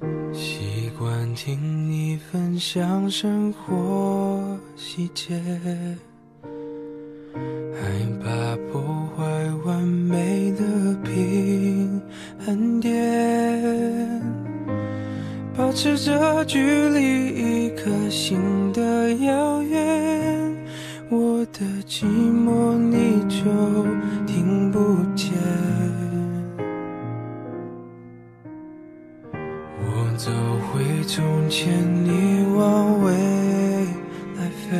习惯听你分享生活细节，害怕破坏完美的平衡点，保持着距离一颗心的遥远，我的寂寞你就听不见。我走回从前，你往未来飞，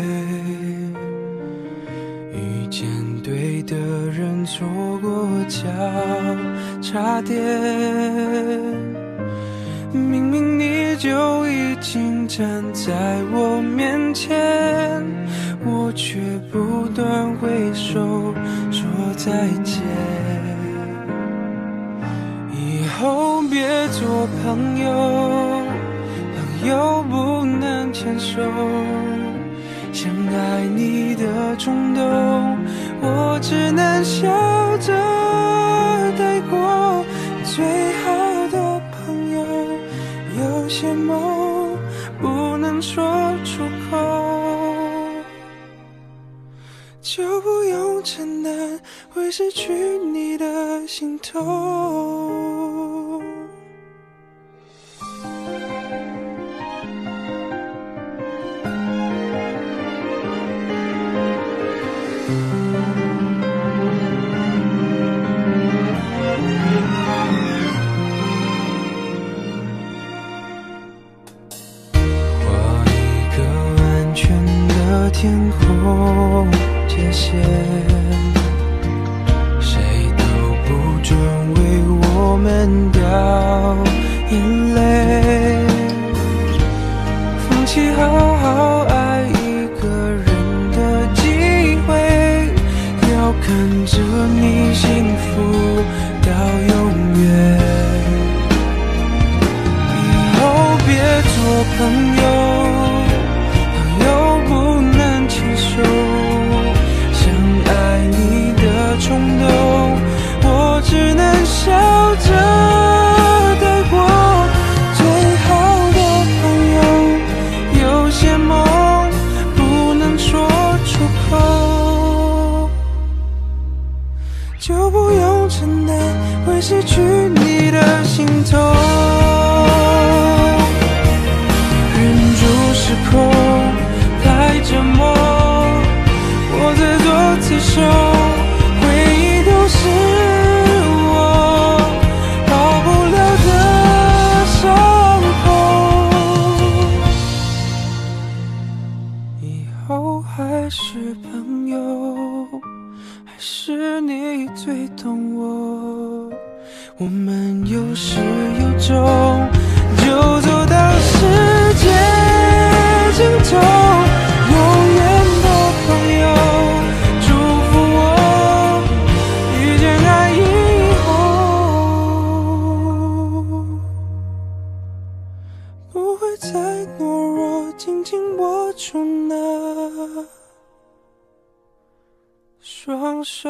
遇见对的人，错过交叉点，明明你就已经站在我面前，我却不断挥手说再见。以后别做朋友，朋友不能牵手，想爱你的冲动，我只能笑着带过。最好的朋友，有些梦不能说出口，就不用承担会失去你的心痛。画一个安全的天空界限，谁都不准为我们掉眼泪，放弃好好爱一个人的机会，要看着你幸福到永远。以后别做朋友，朋友不能牵手，想爱你的冲动，我只能笑着带过。最好的朋友，有些梦不能说出口，就不用承担会失去你的心痛。忍住失控太折磨，我自作自受，回忆都是我好不了的伤口。以后还是朋友，还是你最懂我，我们有始有终，就走到世界尽头。永远的朋友，祝福我遇见爱以后，不会再懦弱，紧紧握住那双手。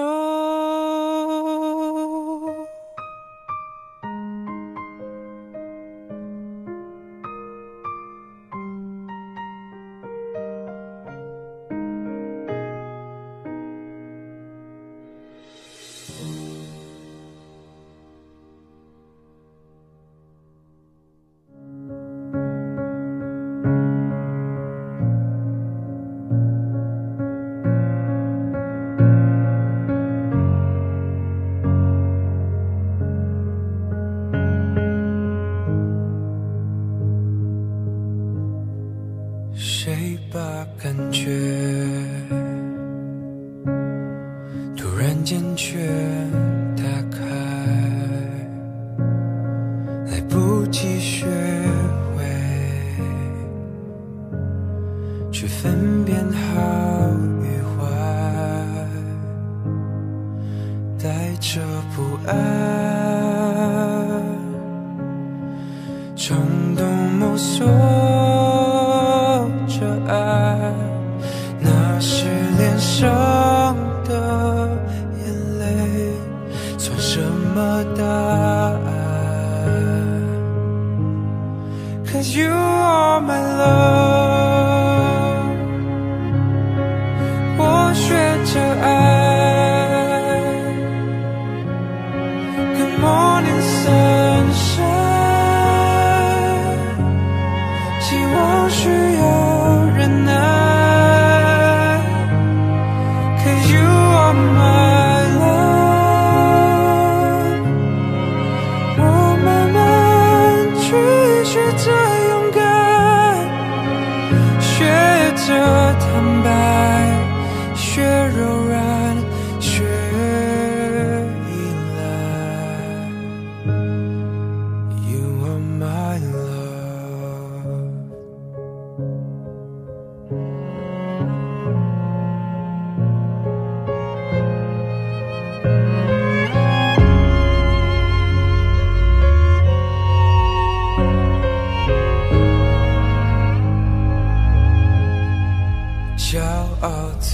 谁把感觉突然间却打开，来不及学会去分辨好与坏，带着不安冲动摸索着爱，那是脸上的眼泪，算什么答案？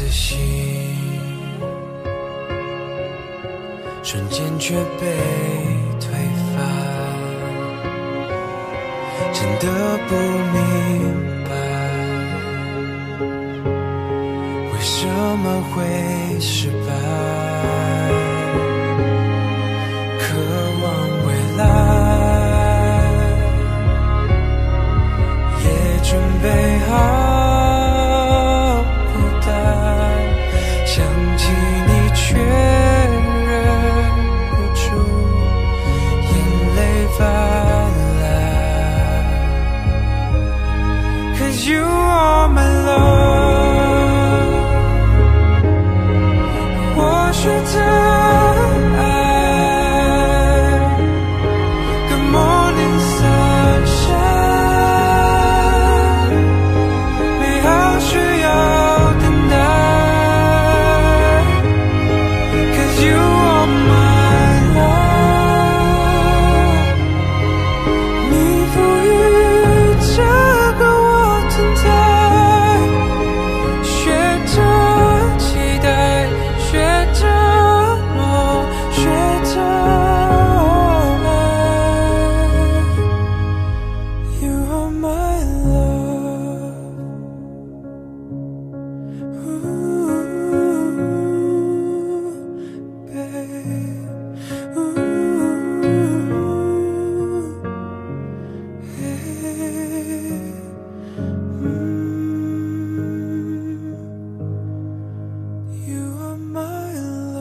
心，瞬间却被推翻，真的不明白为什么会失败，渴望未来，也准备好孤单，想起你却忍不住眼泪泛滥 Cause you are my love， 我学着爱 Good morning sunshine， 美好需要等待 Cause you are my love， 你赋予这个我存在，学着期待，学着梦，学着爱 You are my love， babe， You are my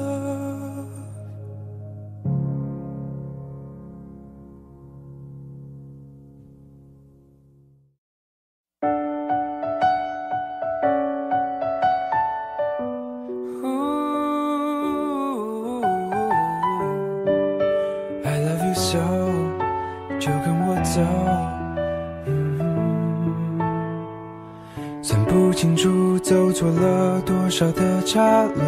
love。I love you so， 就跟我走。算不清楚走错了多少的岔路，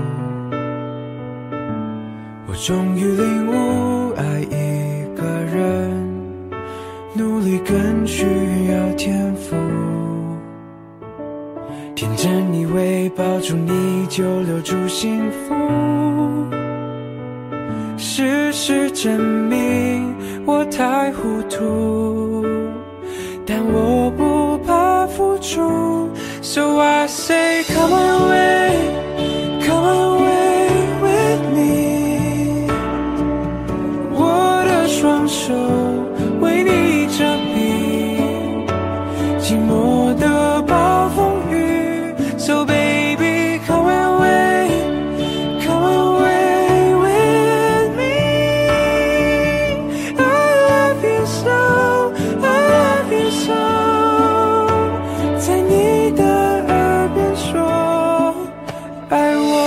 我终于领悟，爱一个人，努力更需要天赋。天真以为抱住你就留住幸福，事实证明我太糊涂，但我不怕付出。So I say come away, come away with me， 我的双手为你遮蔽寂寞的暴风雨。So baby come away, come away with me， I love you so, I love you so， 在你的耳边说爱我。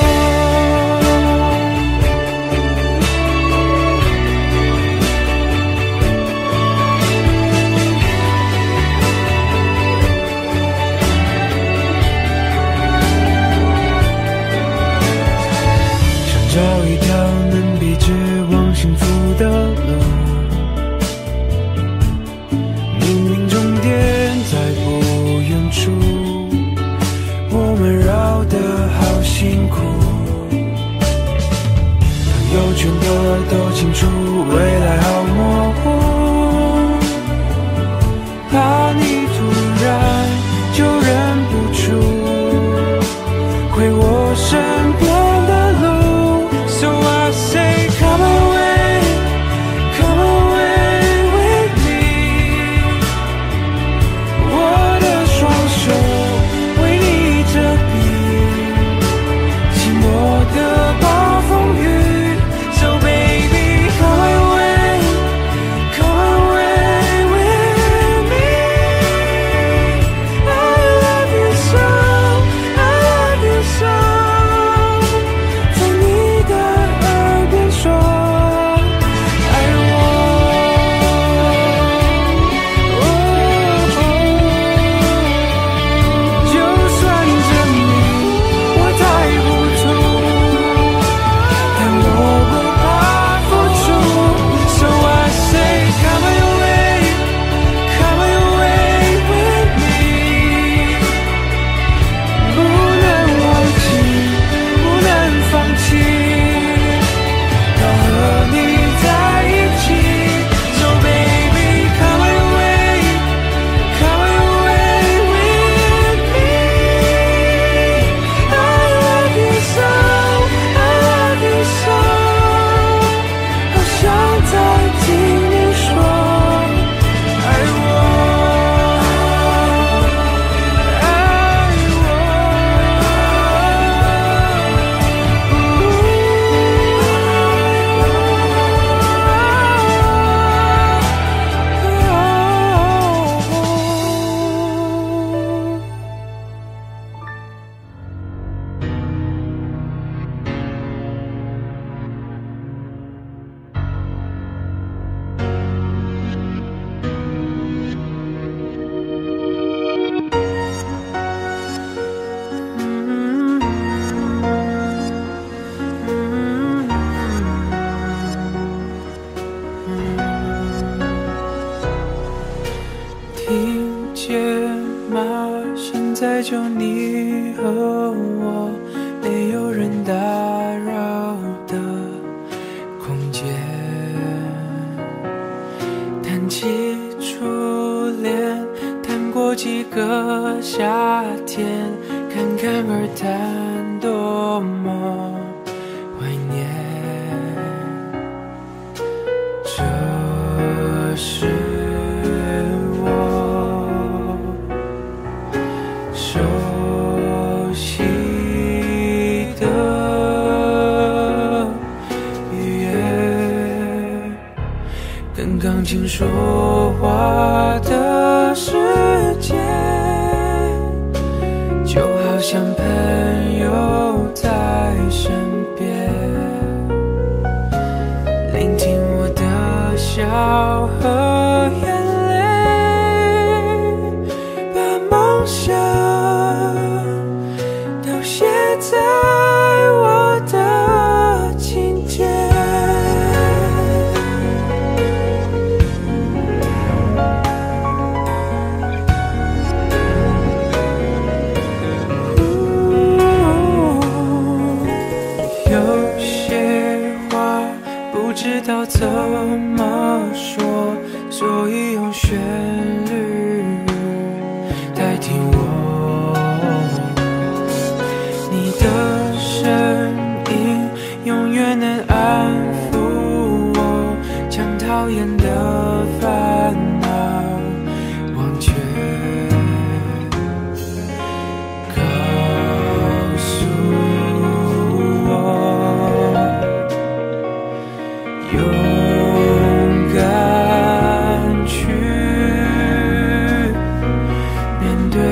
想找一条能笔直往幸福的路，明明终点在不远处，我们绕得好辛苦。朋友圈的都清楚，未来好模糊，怕你突然就忍不住回我身边的路。So I say come away, come away with me， 我的双手为你遮蔽寂寞的暴风雨。So baby come away, 跟钢琴说话的世界，就好像朋友在身边，聆听我的笑和眼泪，把梦想都写在我的琴键。有些话不知道怎么说，所以用旋律代替我。你的声音永远能安抚我，将讨厌的烦恼忘却。告诉我，勇敢去面对，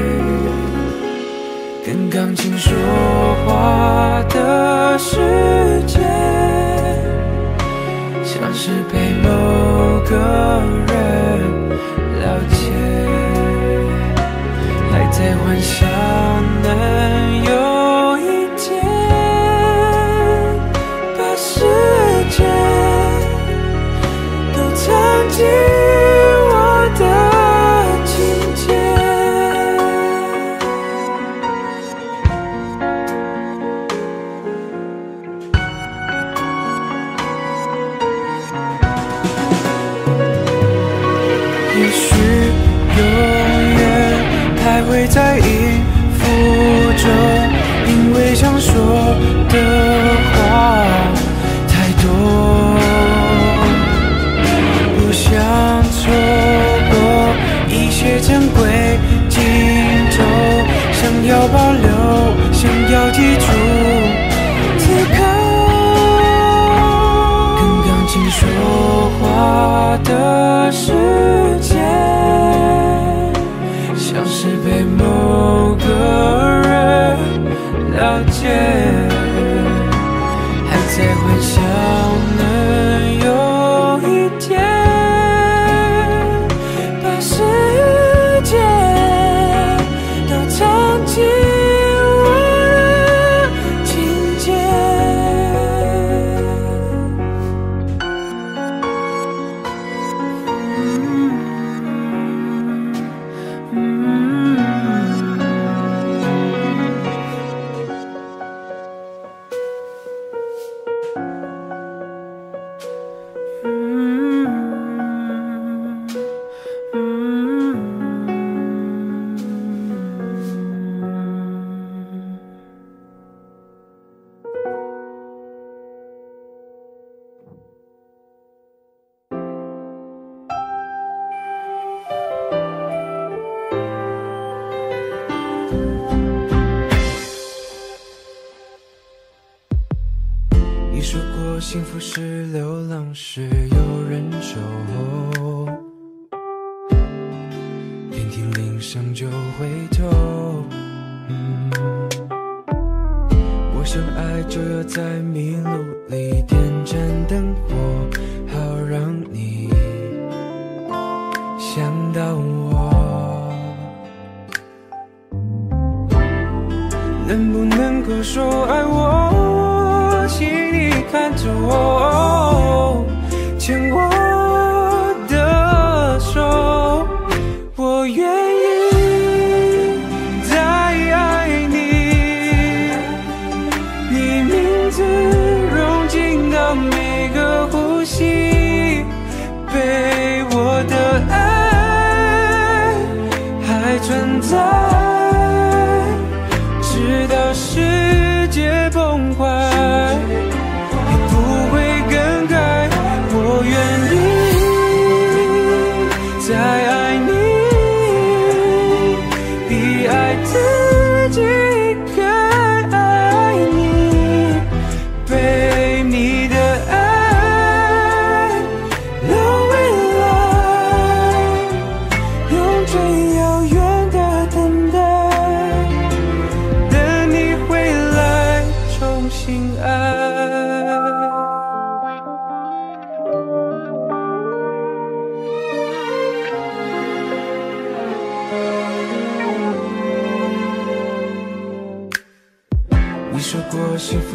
跟钢琴说话的世界，像是被某个人了解，还在幻想能有一天把世界都藏进我的琴键。也许永远徘徊在音符中，因为想说的话太多，不想错过一些珍贵镜头，想要保留，想要记住此刻，跟钢琴说话的世界，像是被某个人了解，还在幻想能有一天把世界都藏进我的琴键。你说过幸福是流浪，是有人守候，遍体鳞伤就回头。我想爱就要在迷路里点盏灯火，好让你想到我。能不能够说爱我，请你看着我，牵我的手，我愿意再爱你，你名字融进到每个呼吸，被我的爱还存在，直到世界崩坏，也不会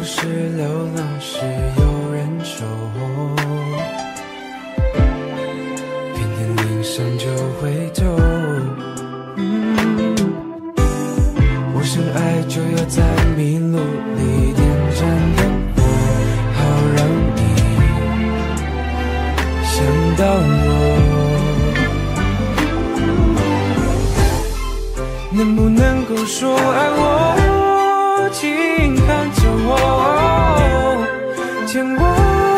是流浪时有人守候，偏偏淋上就回头。我深爱就要在迷路里点盏灯火，好让你想到我。能不能够说爱我，请看着我，牵我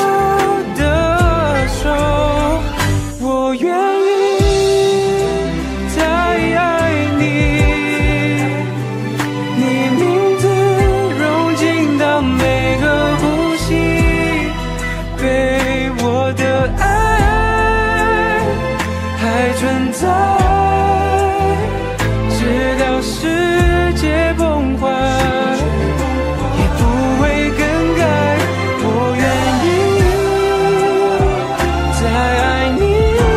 的手，我愿意再爱你，你名字融进到每个呼吸，被我的爱还存在，直到世界崩坏，也不会更改。我愿意再爱你，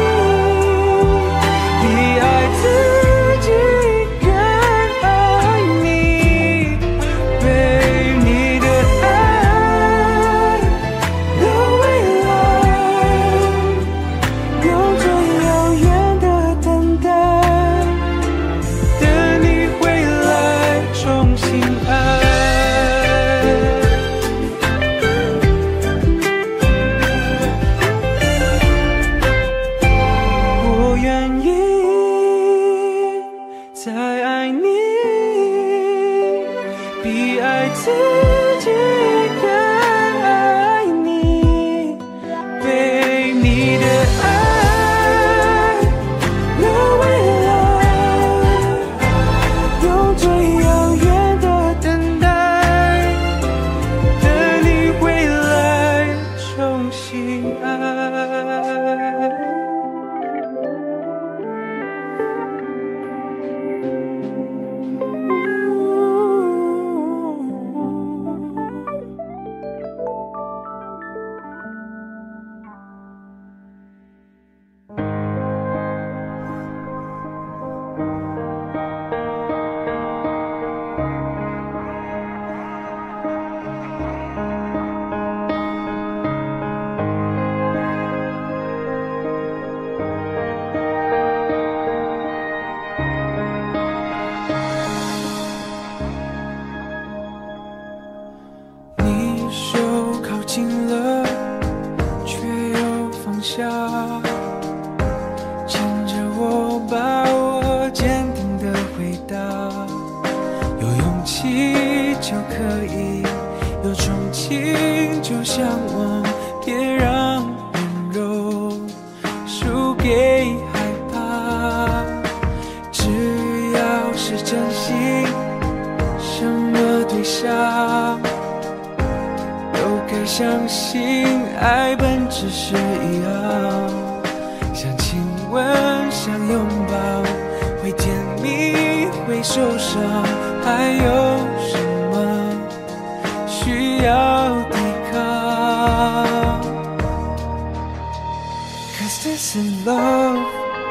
比爱自己更爱你，被你的爱的未来，有最遥远的等待，等你回来重新爱。我愿意再爱你，比爱自己更爱你，被你的爱的未来，用最遥远的等待，等你回来重新爱。你手靠近了，却又放下，牵着我，把我坚定的回答。有勇气就可以，有憧憬就向往，别让温柔输给害怕。只要是真心，什么对象都该相信，爱本质是一样，像亲吻，像拥抱，会甜蜜，会受伤，还有什么需要抵抗 ？Cause this is love，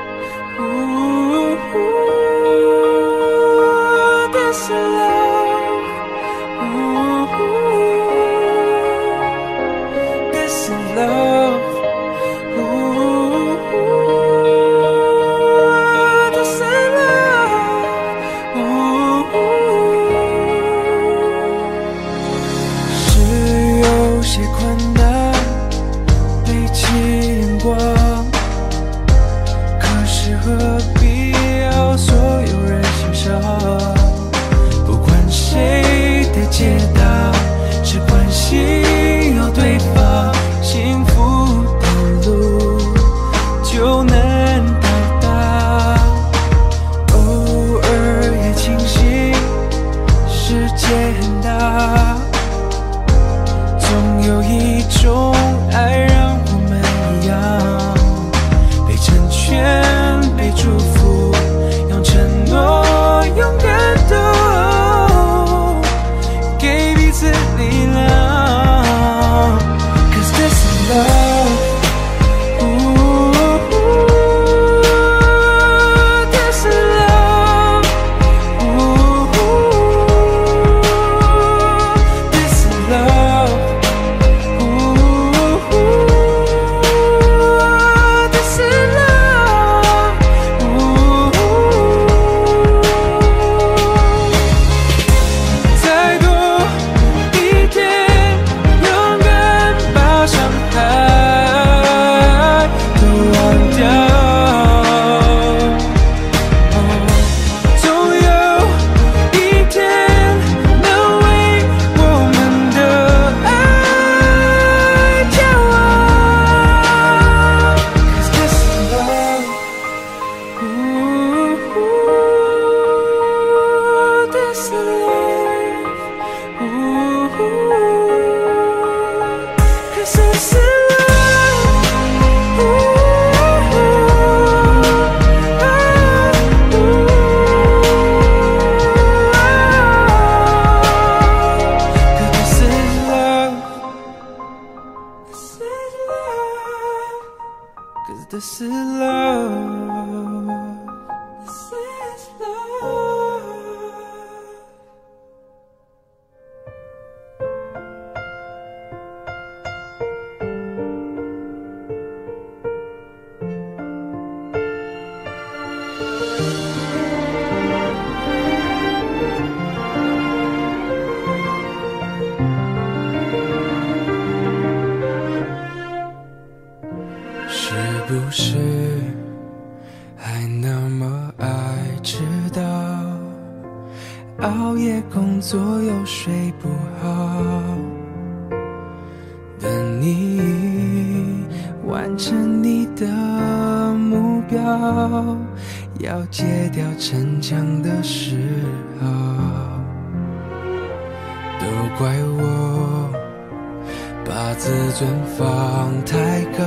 this is love， this is love， this is love， 是有些困难，背起眼光，可是何必要所有人欣赏？不管谁的解答，只关心有对方幸福。 is love. This is love. This is love. 'Cause this is love. This is love.是不是还那么爱迟到？熬夜工作又睡不好，等你完成你的目标，要戒掉逞强的嗜好。都怪我把自尊放太高，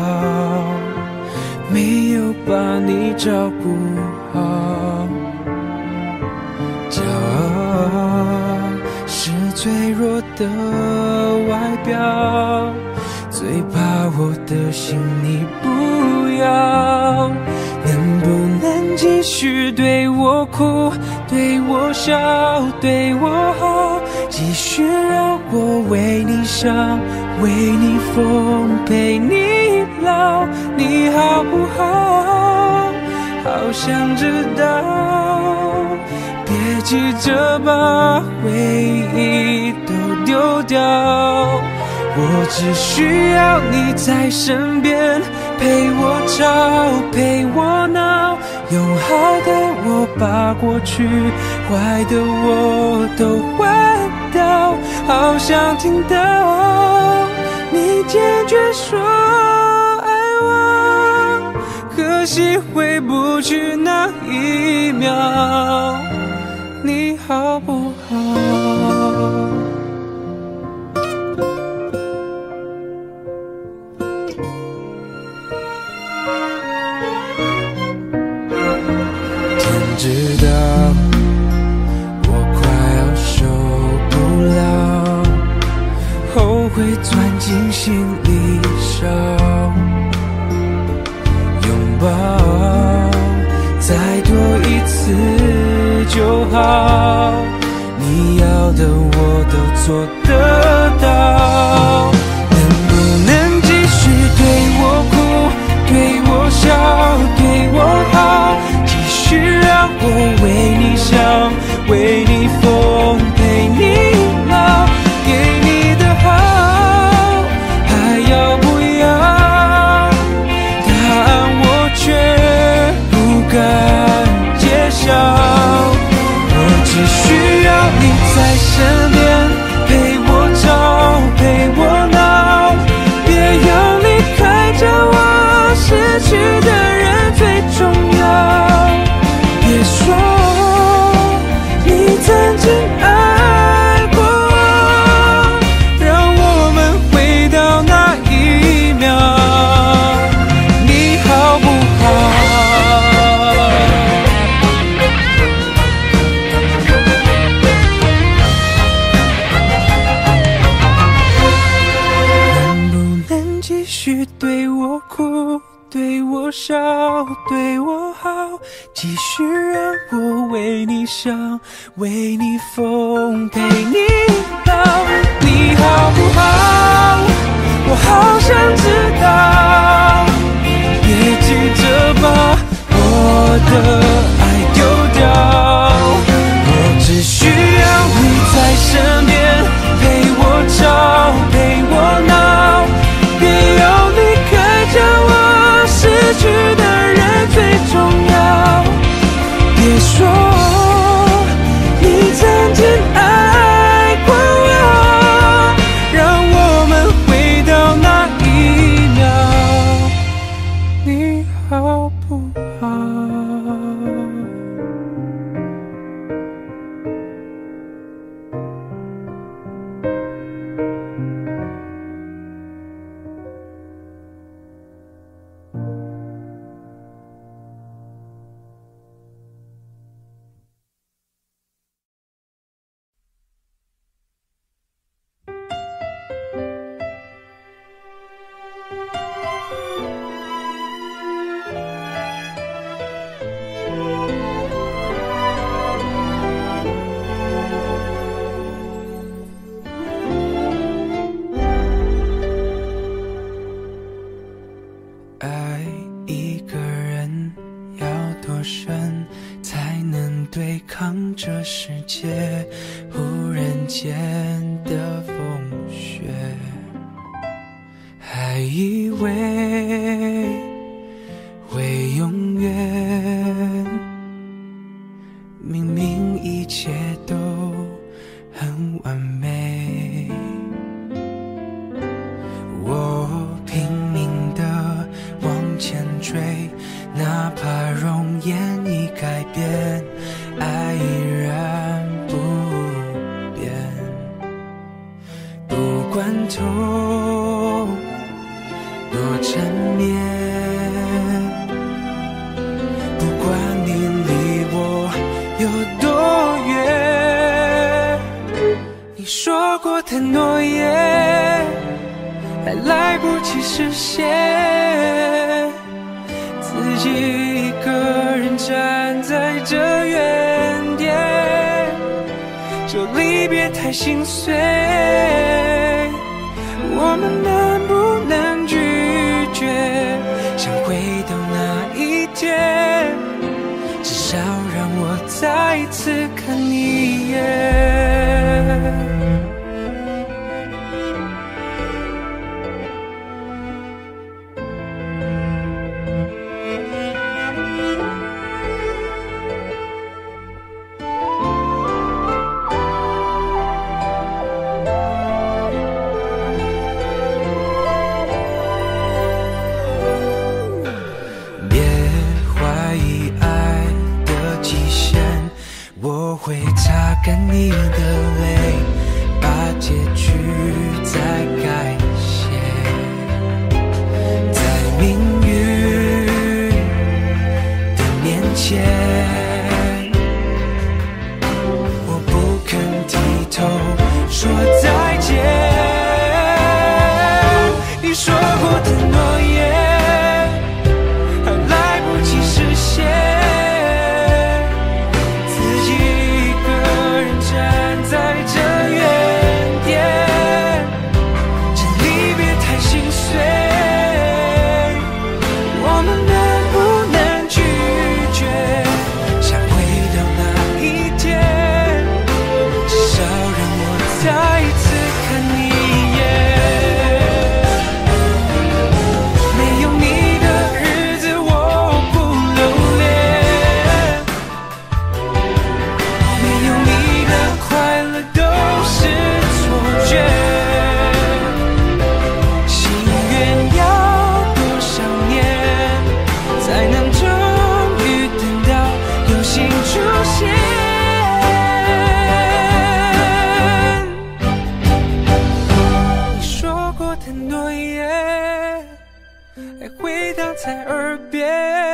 没有把你照顾好。骄傲是脆弱的外表，最怕我的心你不要。能不能继续对我哭，对我笑，对我好，继续让我为你伤，为你疯，陪你老，你好不好？好想知道，别急着把回忆都丢掉，我只需要你在身边，陪我吵，陪我闹，用好的我把过去，坏的我都换掉，好想听到你坚决说爱我，可惜回不去那一秒，你好不好？知道我快要受不了，后悔钻进心里烧，拥抱再多一次就好，你要的我都做得到。能不能继续对我哭，对我笑，对我好，让我为你想，为你疯，陪你老，给你的好还要不要？答案我却不敢揭晓，我只需要你在身边，陪我吵，陪我闹，别要离开这我失去的人最重要。别说你曾经爱过我，让我们回到那一秒，你好不好？能不能继续对我哭，对我笑，对我好，继续让我为你想，为你疯，陪你老，你好不好？我好想知道，别急着把我的爱丢掉，我只需要你在身边，陪我吵，陪我闹，别要离开这我失去的人最重要。别说你曾经爱过我，让我们回到那一秒，你好不好？ 爱一个人要多深，才能对抗这世界忽然间的风雪？还以为会永远，明明一切都很完美。我拼命地往前追，哪怕容颜已改变，爱依然不变。不管痛多缠绵，不管你离我有多远，你说过的诺言还来不及实现，自己一个人站在这原点，这离别太心碎，我们能不能拒绝想回到那一天，至少让我再一次看你一眼。我会擦干你的泪，把结局再改写，在命运的面前，我不肯低头说再见。你说过的诺言还来不及实现，在耳边，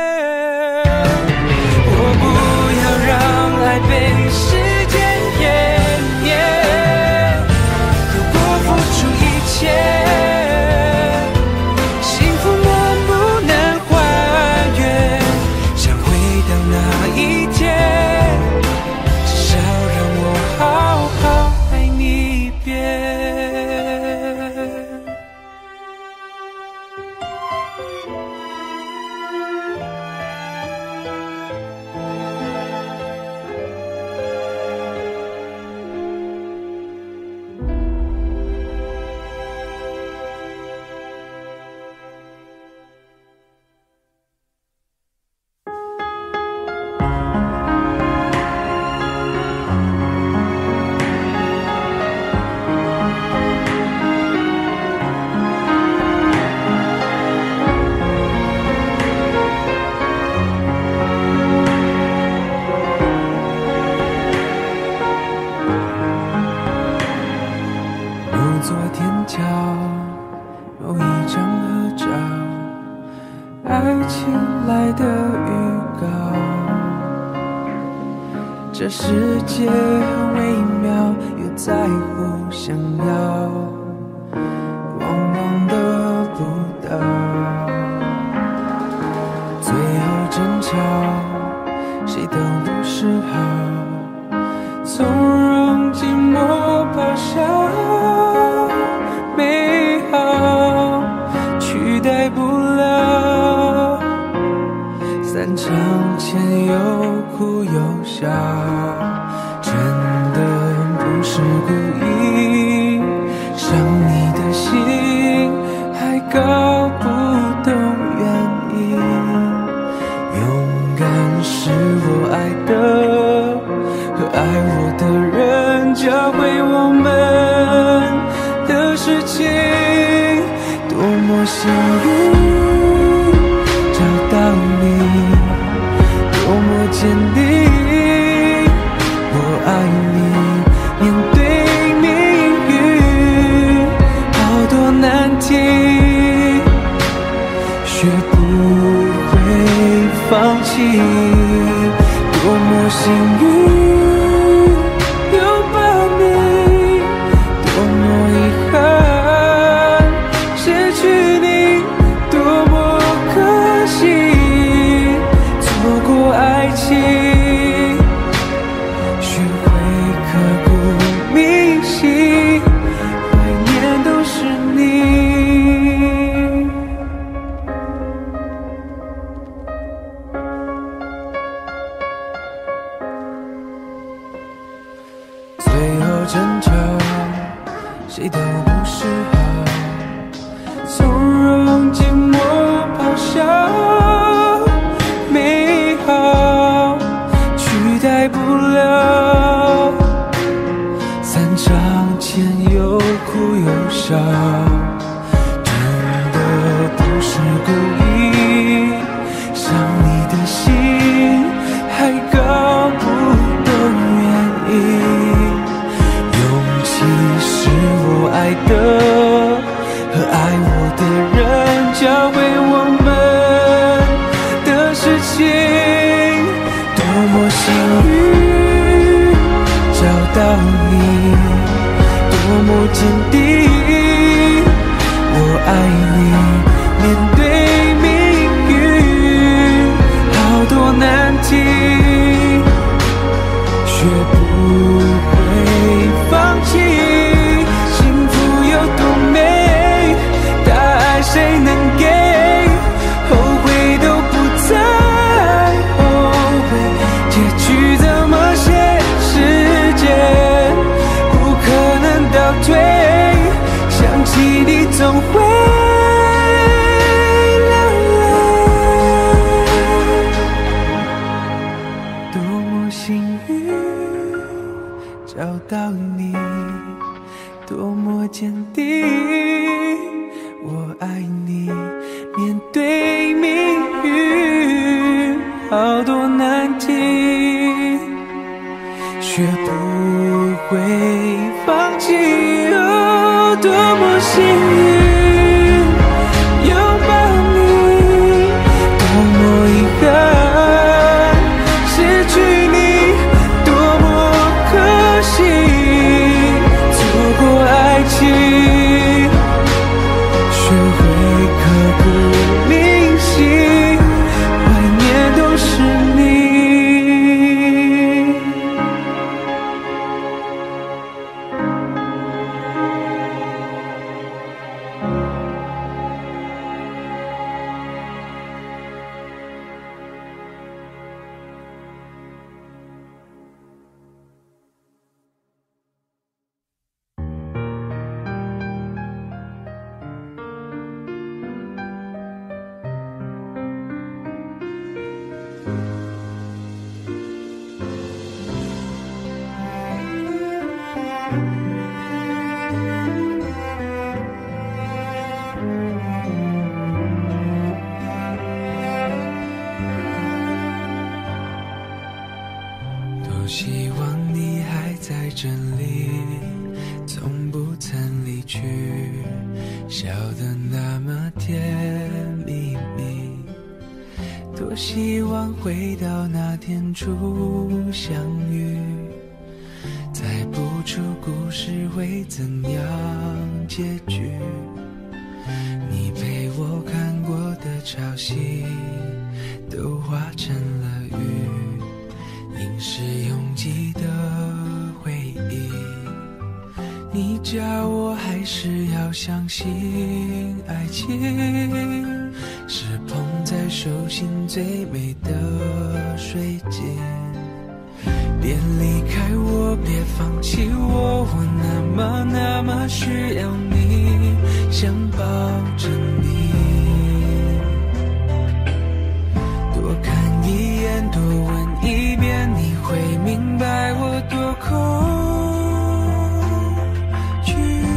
我不要让爱被时间湮灭。如果付出一切，幸福能不能还原？想回到那一天，至少让我好好爱你一遍。昨天桥某一张合照，爱情来的预告。这世界很微妙，又在互相要，往往得不到。 代不了。散场前又哭又笑，真的不是故意，伤你的心还搞不懂原因。勇敢是我爱的和爱我的人教会我们的事情。多么幸运找到你，多么坚定，我爱你。面对命运，好多难题，学不会放弃。多么幸运拥抱你，多么遗憾失去你，多么可惜错过爱情，学会刻骨铭心，怀念都是你。最后争吵谁都不适合，从容寂寞咆哮，美好取代不了。散场前又哭又笑，真的不是故意，伤你的心还搞不懂原因。勇气是我爱的和爱我的人教会我们的事情。多么幸运找到你，多么坚定，我爱你。面对命运，好多难题，学不会放弃。幸福有多美，答案谁能给？后悔都不再后悔，结局怎么写？时间不可能倒退，想起你总会流泪。多么幸运找到你，多么坚定，我爱你。面对命运，好多难题，学不会放弃。哦，多么幸运拥抱你，多么遗憾失去你，多么可惜错过爱情，学会刻骨铭心，怀念都是你。多希望你还在这里，从不曾离去，笑得那么甜蜜蜜。多希望回到那天初相遇，猜不出故事会怎样结局。你陪我看过的潮汐都化成了雨，凝视拥挤的回忆。你叫我还是要相信爱情， 是捧在手心最美的水晶。别离开我，别放弃我，我那么需要你，想抱着你。多看一眼，多问一遍，你会明白我多恐惧。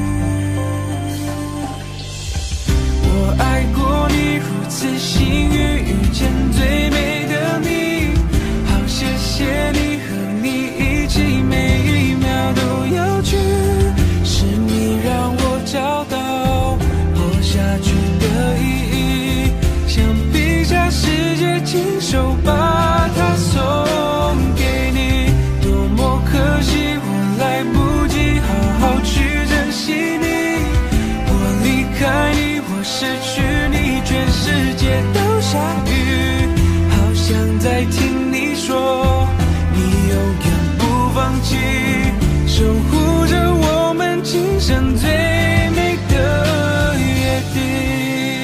我爱过你，如此幸运，遇见最美的你，好谢谢你，和你一起每一秒都有趣，是你让我找到活下去的意义，想笔下世界亲手把它送给你，多么可惜我来不及好好去珍惜你，我离开你，我失去你，全世界都下雨，好想再听你说你永远不放弃，守护着我们今生最美的约定。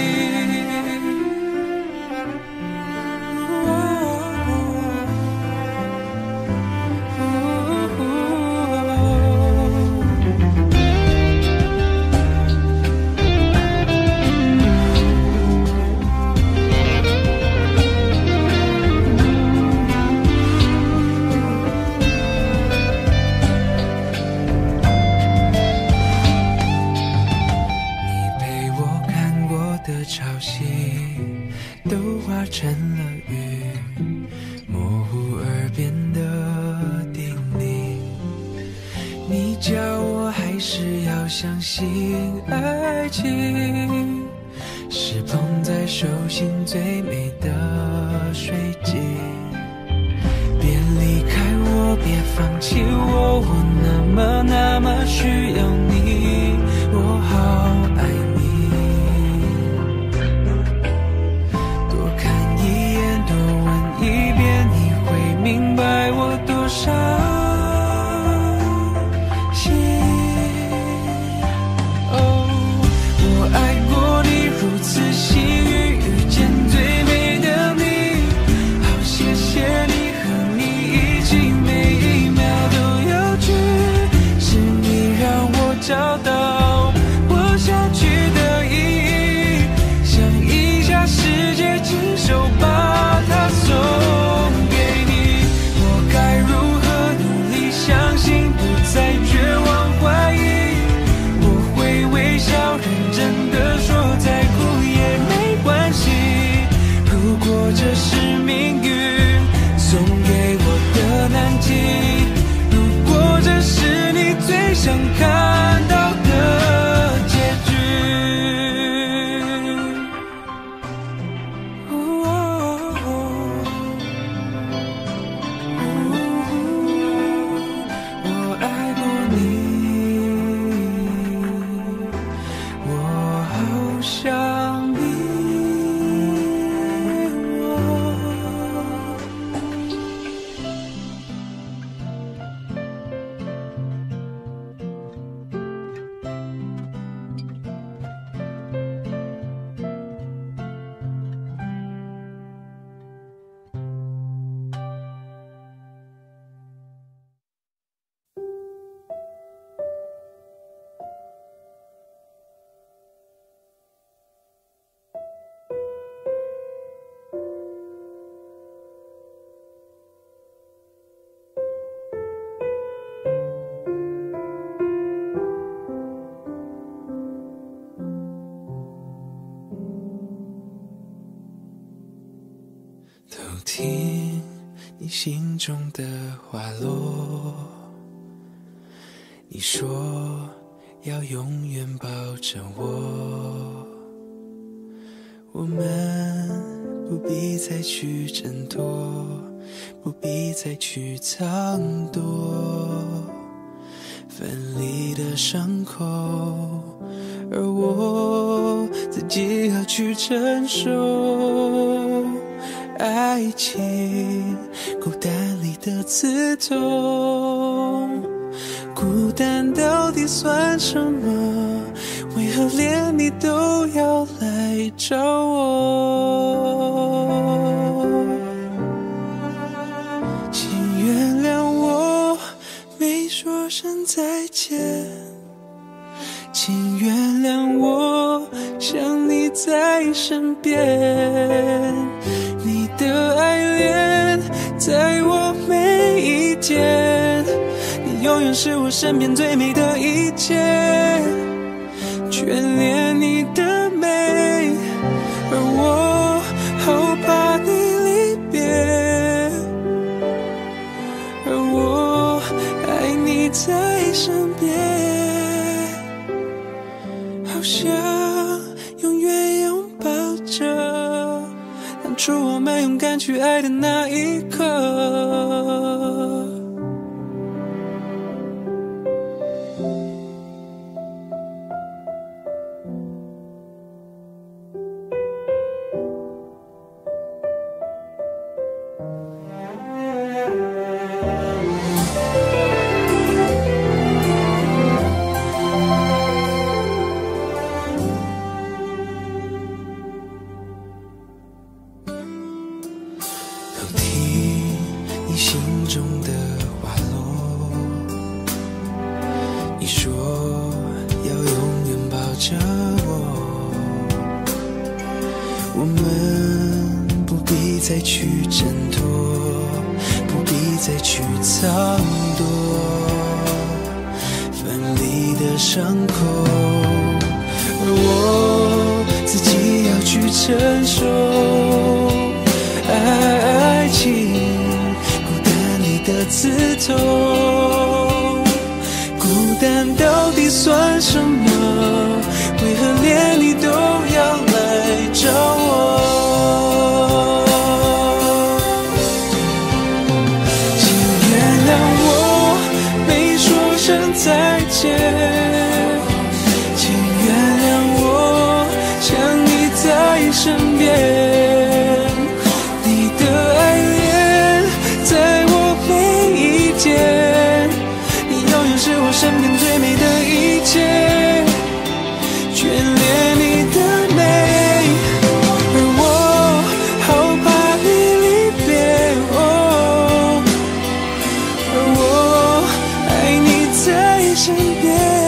潮汐都化成了雨，模糊耳边的叮咛，你叫我还是要相信爱情，是捧在手心最美的水晶。别离开我，别放弃我，我那么需要你，我好爱你。明白我多伤心。我爱过你，如此幸运，遇见最美的你，好谢谢你，和你一起每一秒都有趣，是你让我找到活下去的意义，想一下世界，亲手把它送给你。该如何努力相信，不再绝望怀疑，我会微笑认真地说再苦也没关系，如果这是命运送给我的难题，如果这是你最想看到的结局。偷听你心中的花落，你说要永远抱着我，我们不必再去挣脱，不必再去藏躲分离的伤口，而我自己要去承受爱情孤单里的刺痛。孤单到底算什么？为何连你都要来找我？请原谅我没说声再见，请原谅我想你在身边，你的爱恋在我每一天，你永远是我身边最美的一切，眷恋你的美，而我好怕你离别，而我爱你在身边，好想永远拥抱着当初我们勇敢去爱的那一刻。我们不必再去挣脱，不必再去藏躲分离的伤口，而我自己要去承受爱情孤单里的刺痛，孤单到底算什么？为何连你都要来找我？请原谅我没说声再见，请原谅我想你在身边，你的爱恋在我每一天，你永远是我身边最美的一切，眷恋你的美，而我好怕你离别，而我爱你在身边，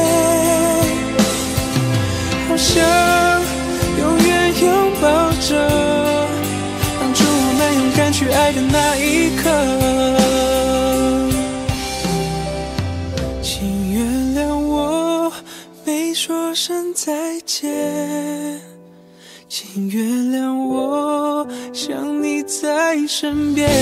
好想永远拥抱着当初我们勇敢去爱的那一刻。请原谅我没说声再见，请原谅我想你在身边，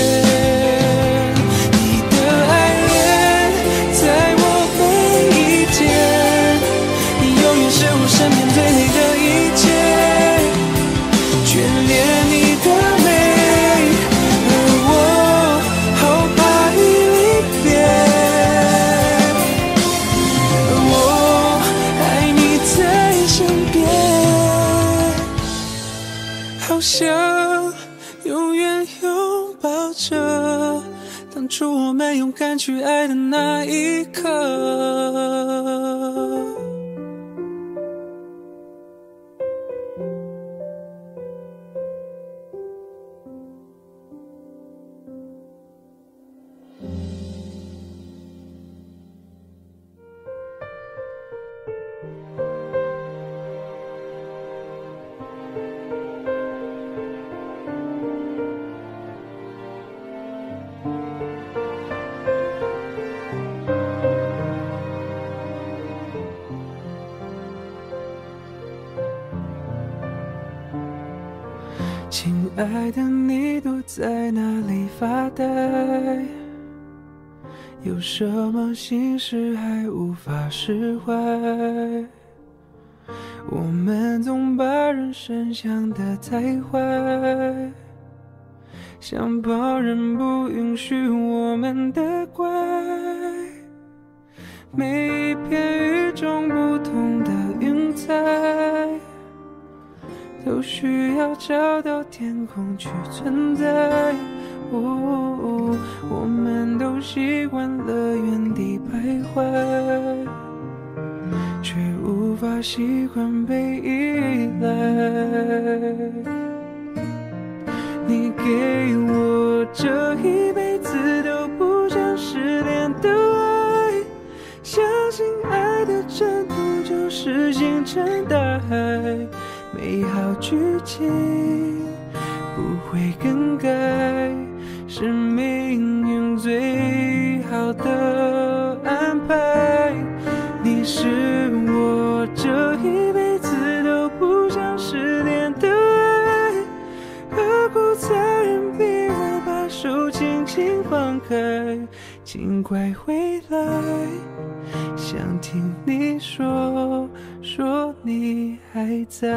你的爱恋在我每一天，你永远是我身边最美的一切，眷恋你的美，而我好怕你离别，好想永远拥抱着当初我们勇敢去爱的那一刻。亲爱的，你躲在哪里发呆？有什么心事还无法释怀？我们总把人生想得太坏，想旁人不允许我们的怪。每一片与众不同的云彩，都需要找到天空去存在。我们都习惯了原地徘徊，却无法习惯被依赖。你给我这一辈子都不想失联的爱，相信爱的征途就是星辰大海，美好剧情不会更改，是命运最好的安排。你是我这一辈子都不想失联的爱，何苦残忍逼我把手轻轻放开？尽快回来，想听你说你还在。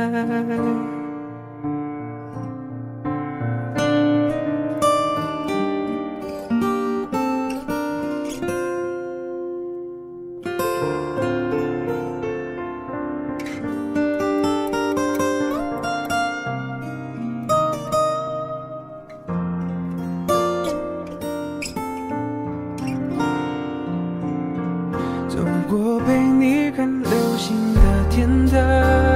走过陪你看流星的天台，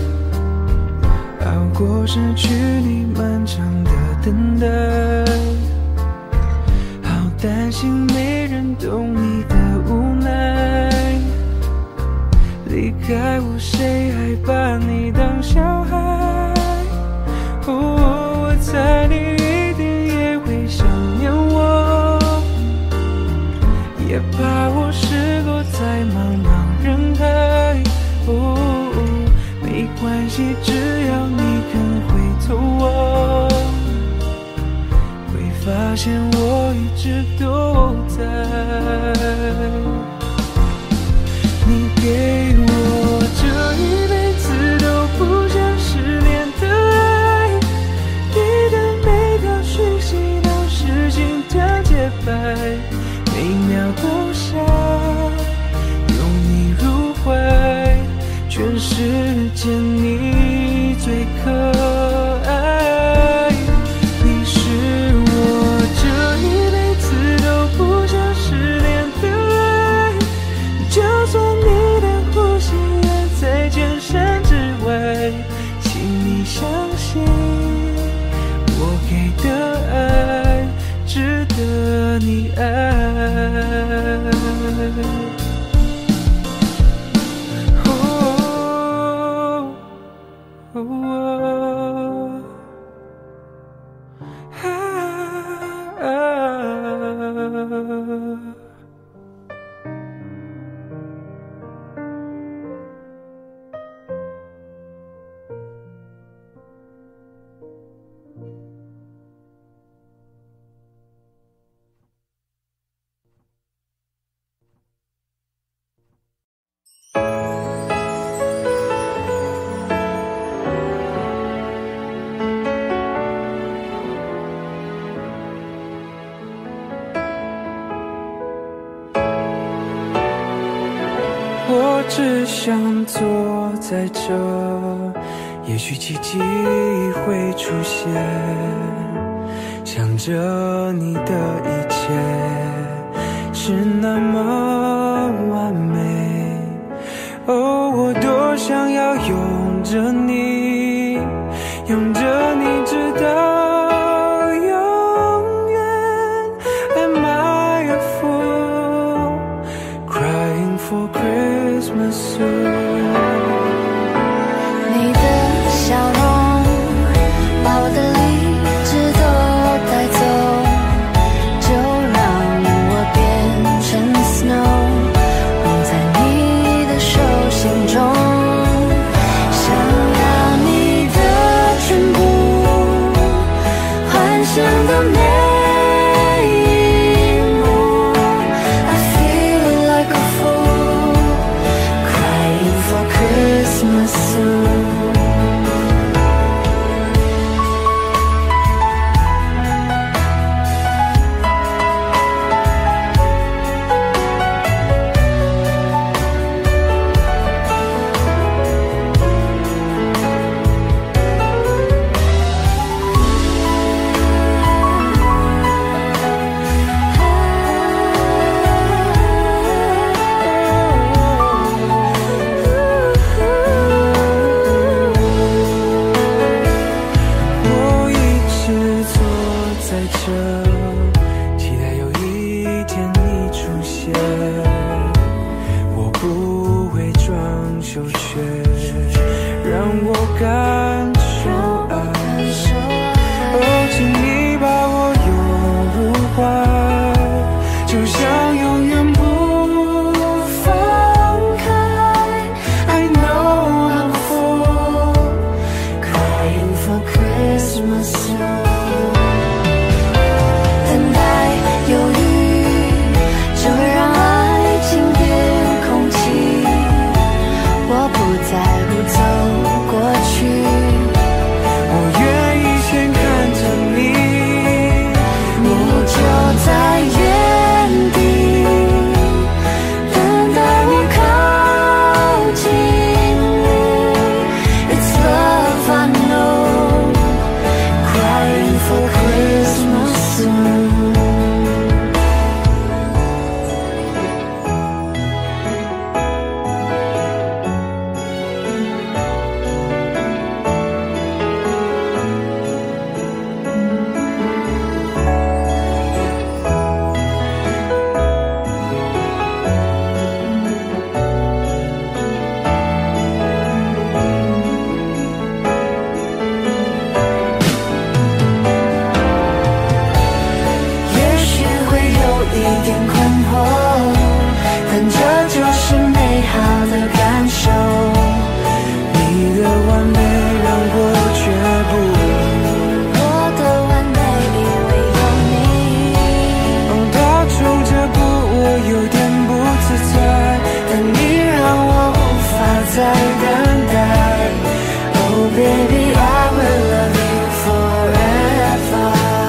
熬过失去你漫长的等待，好担心没人懂你的无奈，离开我谁还把你当小孩？我猜你一定也会想念我，也怕我失落在茫茫人海。没关系，只要你肯回头望，会发现我一直都在。你给我这一辈子都不想失联的爱，你的每条讯息都是心跳节拍，每秒都想拥你入怀，全世界你最可爱。你是我这一辈子都不想失联的爱，就算你的呼吸也在千山之外，请你相信我给的爱值得你爱。我只想坐在这，也许奇迹会出现，想着你的一切是那么完美。哦，我多想要拥着你，拥着你直到永远。Am I a fool crying for Christmas soon？ 你的笑容把我的理智都带走，就让我变成 snow， 融在你的手心中，想要你的全部，幻想的美幕。I feel like a fool crying for Christmas soon。 for Christmas soon。等待犹豫，只会让爱情变空气。我不在乎走过去， 我愿意先看着你， 你就在原地，等待我靠近你。It's love I know, crying for Christmas soon。也许会有一点困惑，但这就是美好的感受。 你的完美让我却不， 我的完美因为有你， 到处这步我有点不自在， 但你让我无法再等待。Oh baby I will love you forever。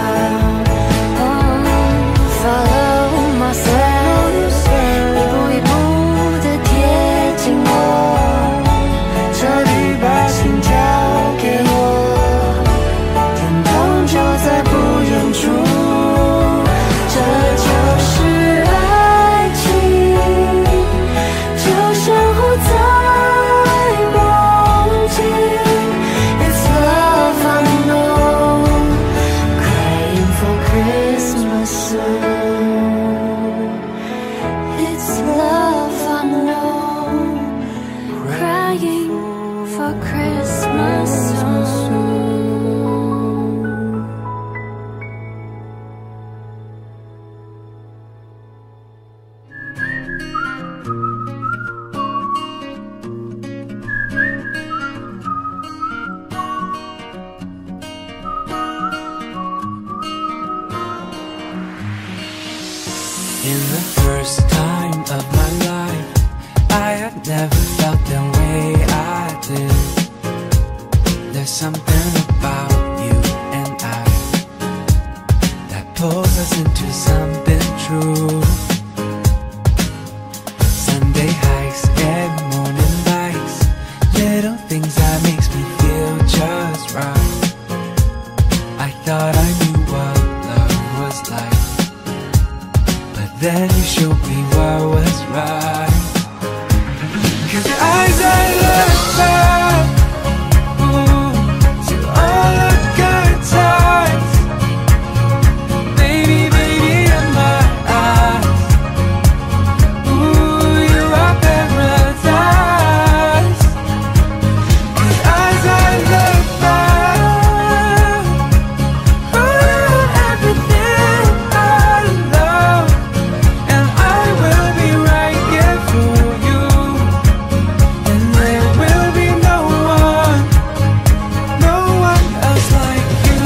Follow myself， 一步一步地贴近我，彻底把心交给我，天空就在不远处。这就是爱情，就像活在梦境。It's love I know, crying for Christmas soon。 It's love I know, crying for Christmas soon。 In the first time of my life, I have never felt the way I did. There's something about you and I that pulls us into something true. Sunday hikes and morning lights, little things that makes me feel just right. I thought I knew what love was like, but then you showed me what was right. 'Cause your eyes I look back, ooh, to all the good times. Baby, baby, in my eyes, ooh, you are paradise. 'Cause as I look back, ooh, everything I love, and I will be right here for you, and there will be no one else like you.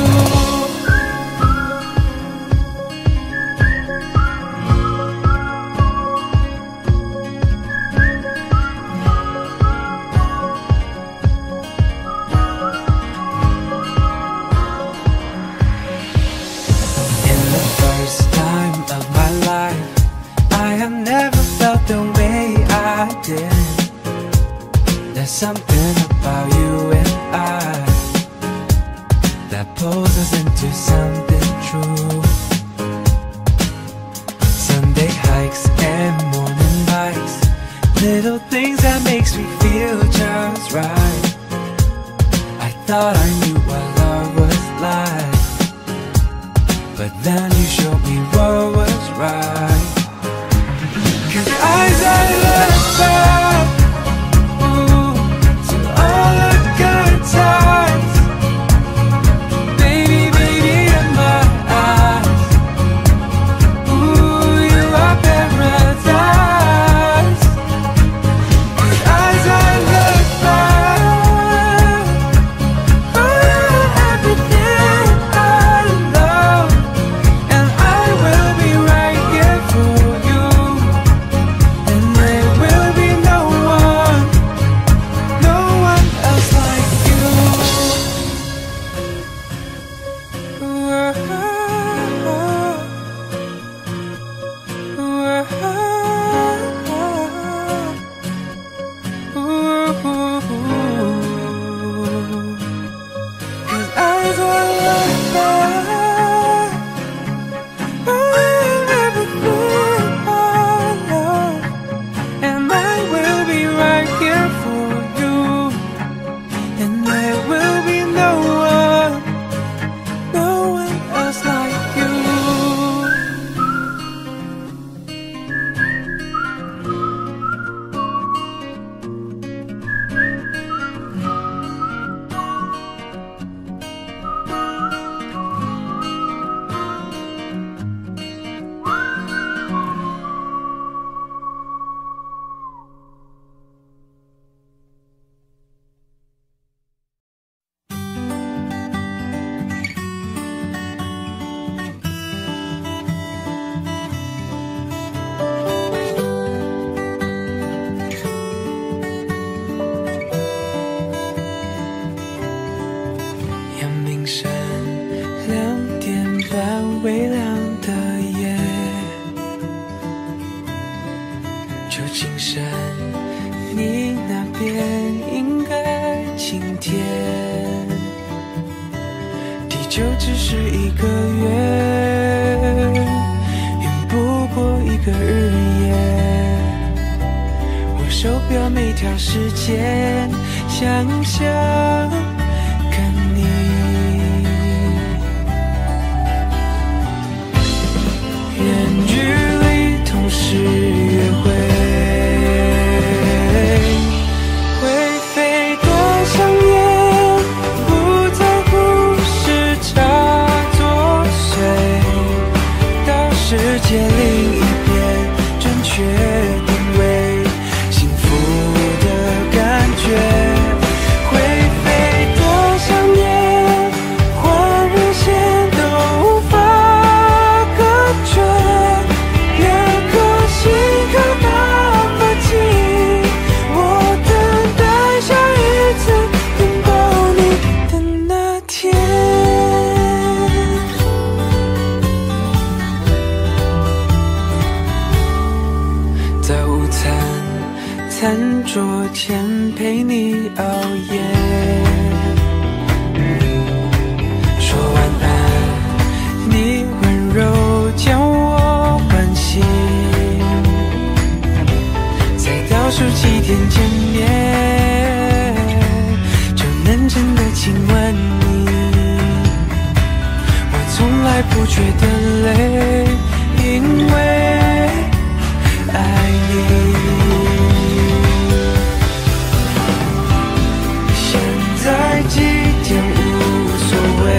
In the first time of my life, I have never felt the way I did. There's something about you and I that pulls us into something true. Sunday hikes and morning bikes, little things that makes me feel just right. I thought I knew what love was like, but then you showed me what was right. 'Cause your eyes I look back, ooh, to all the good times. Baby, baby, in my eyes, ooh, you are paradise. 'Cause as I look back, ooh, 山2点半微亮的夜，旧金山你那边应该晴天，地球只是一个月，远不过一个日夜，我手表每条时间想象看你，远距离同时约会，会飞的想念不在乎时差作祟，到世界另一边准确定位幸福的感觉。餐桌前陪你熬夜，说晚安，你温柔将我唤醒，再倒数几天见面，就能真的亲吻你。我从来不觉得累，因为爱你。几点无所谓，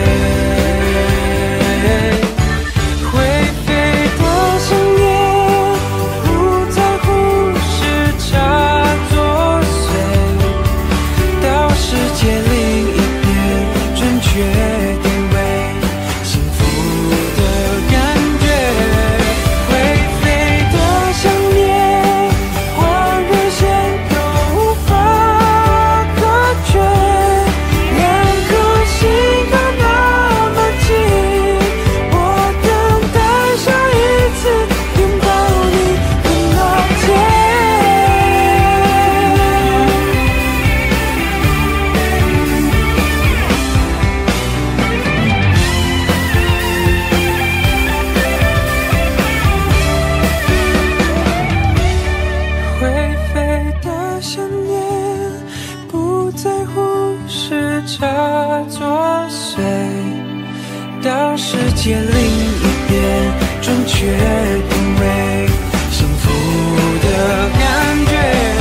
会飞的想念不在乎时差作祟，到世界另一边准确定位幸福的感觉，会飞的想念换人线都无法隔绝，到世界另一边准确定位幸福的感觉。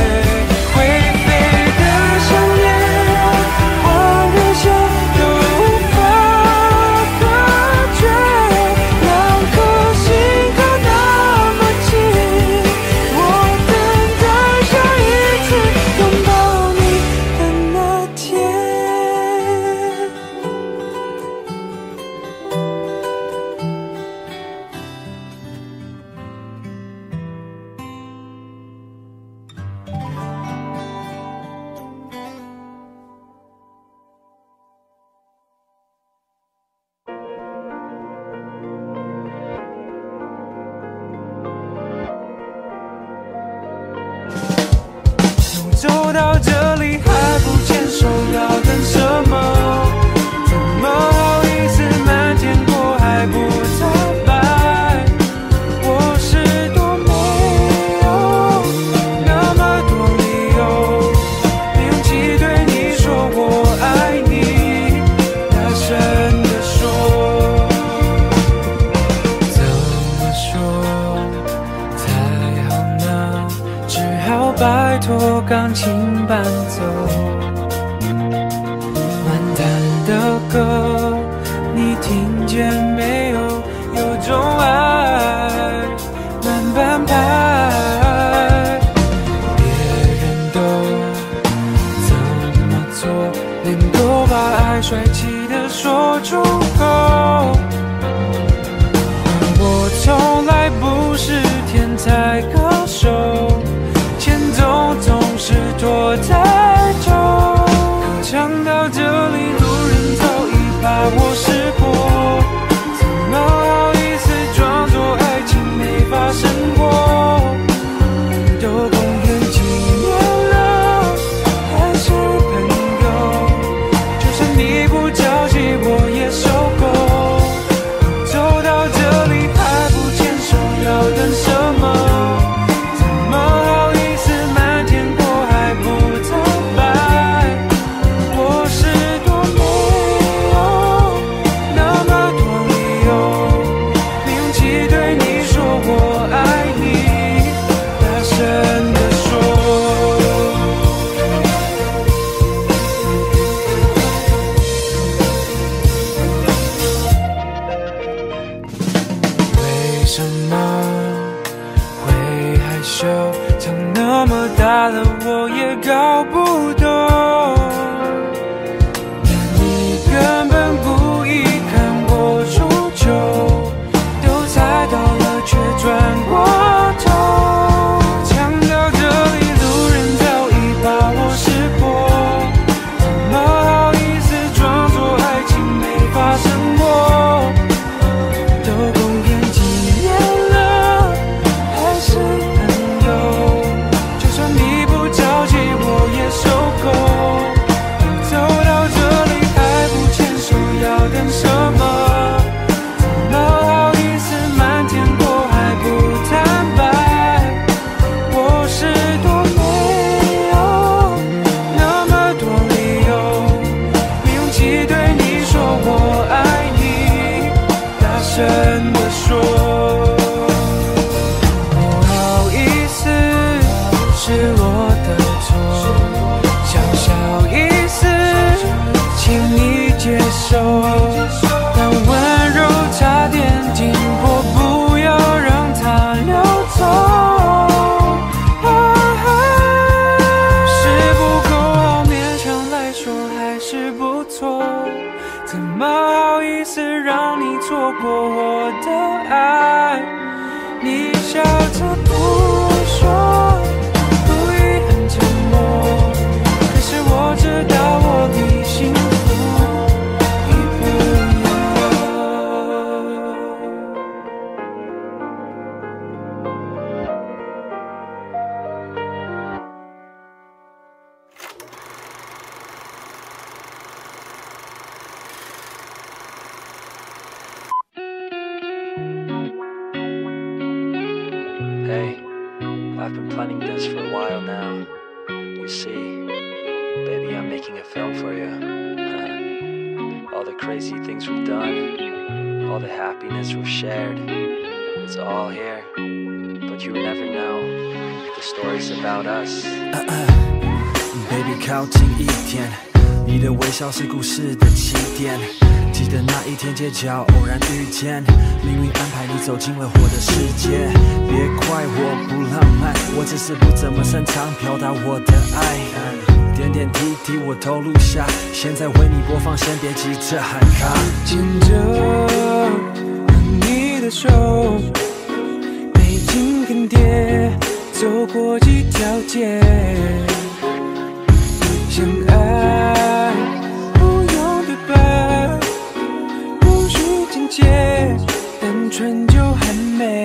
走到这里还不牵手，要等什么？怎么好意思瞒天过海不坦白？我是多没有那么多理由，没勇气对你说我爱你，大声地说。怎么说才好呢？只好拜托钢琴伴奏，完蛋的歌你听见没有？有种爱慢半拍，别人都怎么做，能够把爱帅气的说出口？我从来不是天才歌手，前奏总是拖太久，歌唱到这里，路人早已把我好意思让你错过我的爱？你笑着不说，不语很沉默，可是我知道我比幸福已不远。 Hey, I've been planning this for a while now. You see, baby, I'm making a film for you. All the crazy things we've done, all the happiness we've shared, it's all here. But you will never know, the story's about us. Baby 靠近一点，你的微笑是故事的起点。记得那一天街角偶然遇见，命运安排你走进了我的世界。别怪我不浪漫，我只是不怎么擅长表达我的爱。点点滴滴我都录下，现在为你播放，先别急着喊卡。 牵着你的手，北京跟爹走过几条街，相爱不用对白，不需境界，单纯就很美。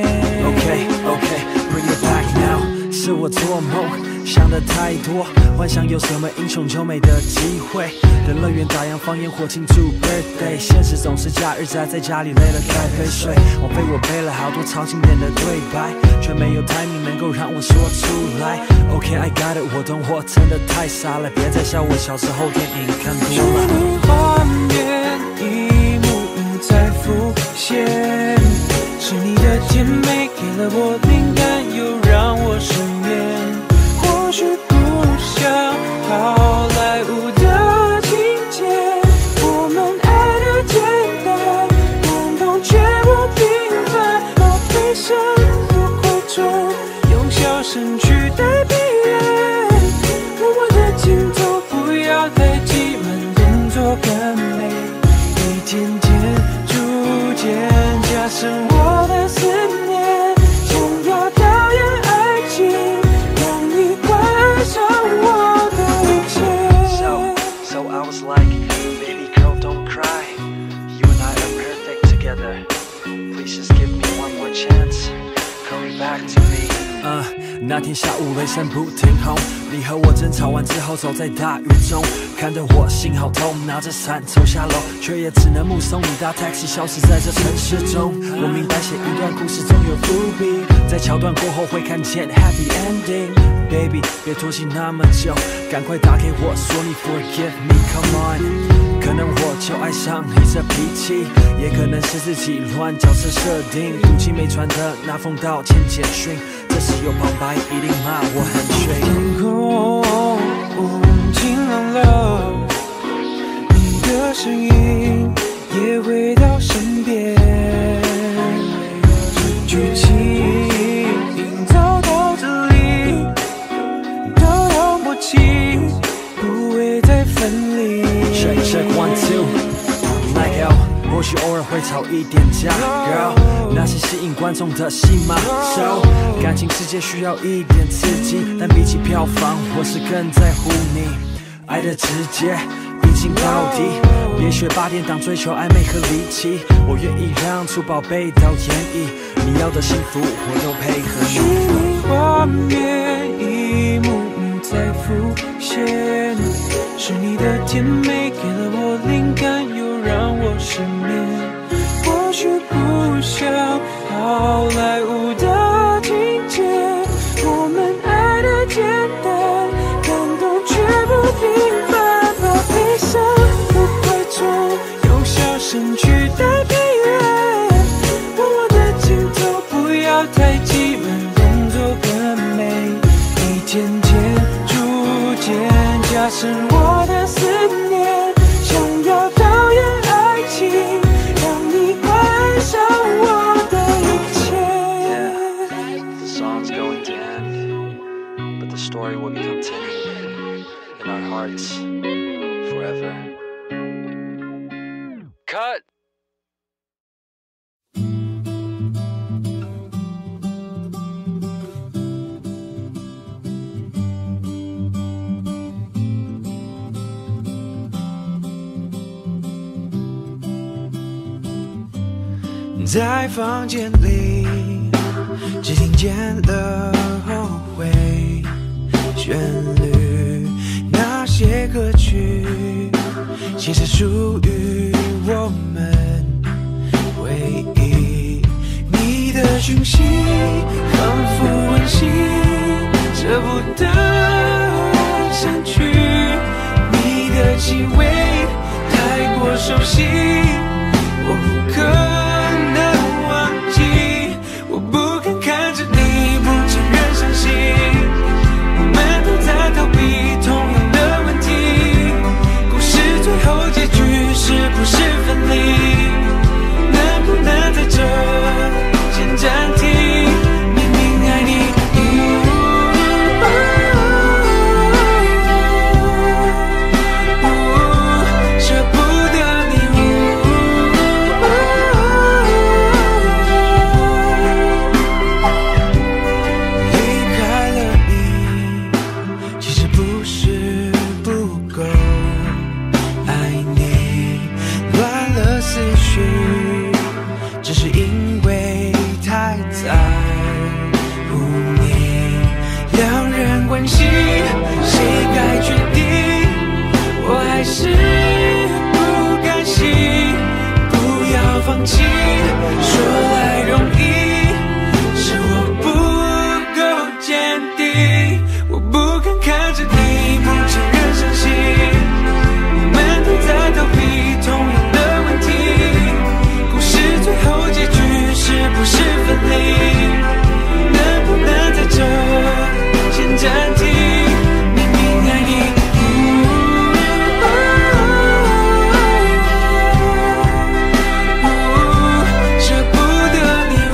Bring it back now， 是我做梦想的太多，幻想有什么英雄救美的机会，的乐园打烊放烟火庆祝 birthday， 现实总是假日宅在家里累了该陪睡，枉费我背了好多超经典的对白，却没有 timing 能够让我说出来。OK I got it， 我懂我真的太傻了，别再笑我小时候电影看多了。 虚拟画面一幕幕在浮现，是你的甜美给了我灵感，又让我失眠。或许不像好莱坞的情节，我们爱的简单，感动却不平凡。把悲伤不回转，用笑声取代别人。我的镜头不要太挤满，动作更美。一点点，逐渐加深我的思念，想要导演爱情，让你快爱上我的一切。 So I was like, baby girl, don't cry. You and I are perfect together. Please just give me one more chance. Come back to me. 那天下午雷声不停轰，你和我争吵完之后走在大雨中，看得我心好痛，拿着伞走下楼，却也只能目送你搭 taxi 消失在这城市中。我明白写一段故事总有伏笔，在桥段过后会看见 happy ending。Baby， 别拖戏那么久，赶快打给我说你 forgive me，come on。可能我就爱上你这脾气，也可能是自己乱角色设定，赌气没传的那封道歉简讯，这时有旁白一定骂我很逊。 天空晴朗了，你的声音也回到身边，剧情营造到这里都有默契，不会再分离。 Check 1 2 like hell， 或许偶尔会吵一点架 ，Girl， 那是吸引观众的戏码 ，So 感情世界需要一点刺激，但比起票房，我是更在乎你爱的直接，毕竟到底，别学8点档追求暧昧和离奇，我愿意让出宝贝到演绎，你要的幸福我都配合虚你。 拟画面一幕幕在浮现，是你的甜美给了我灵感，又让我失眠。或许不像好莱坞的情节，我们爱的简单，感动却不平凡。把悲伤不回转，用笑声取代别人。我的镜头不要太挤满，动作更美。一点点，逐渐加深我的思念，想要导演爱情，让你快爱上我的一切。 The song's going to end, but the story will be continued in our hearts forever. Cut! 在房间里只听见了后悔旋律，那些歌曲写着属于我们回忆。你的讯息仿佛温馨，舍不得删去，你的气味太过熟悉，我不可能忘记，我不敢看着你不承认伤心，我们都在逃避同样的问题，故事最后结局是不是分离？能不能在这先暂停？明明爱你，舍不得你，离开了你，其实不是不够爱你，乱了思绪，只是因为太在乎你。两人关系谁该决定？我还是不甘心，不要放弃，说来容易，是我不够坚定，我不敢看着你不承认伤心，我们都在逃避同样的问题，故事最后结局是不是分离？能不能在这先暂停？明明爱你，舍不得你，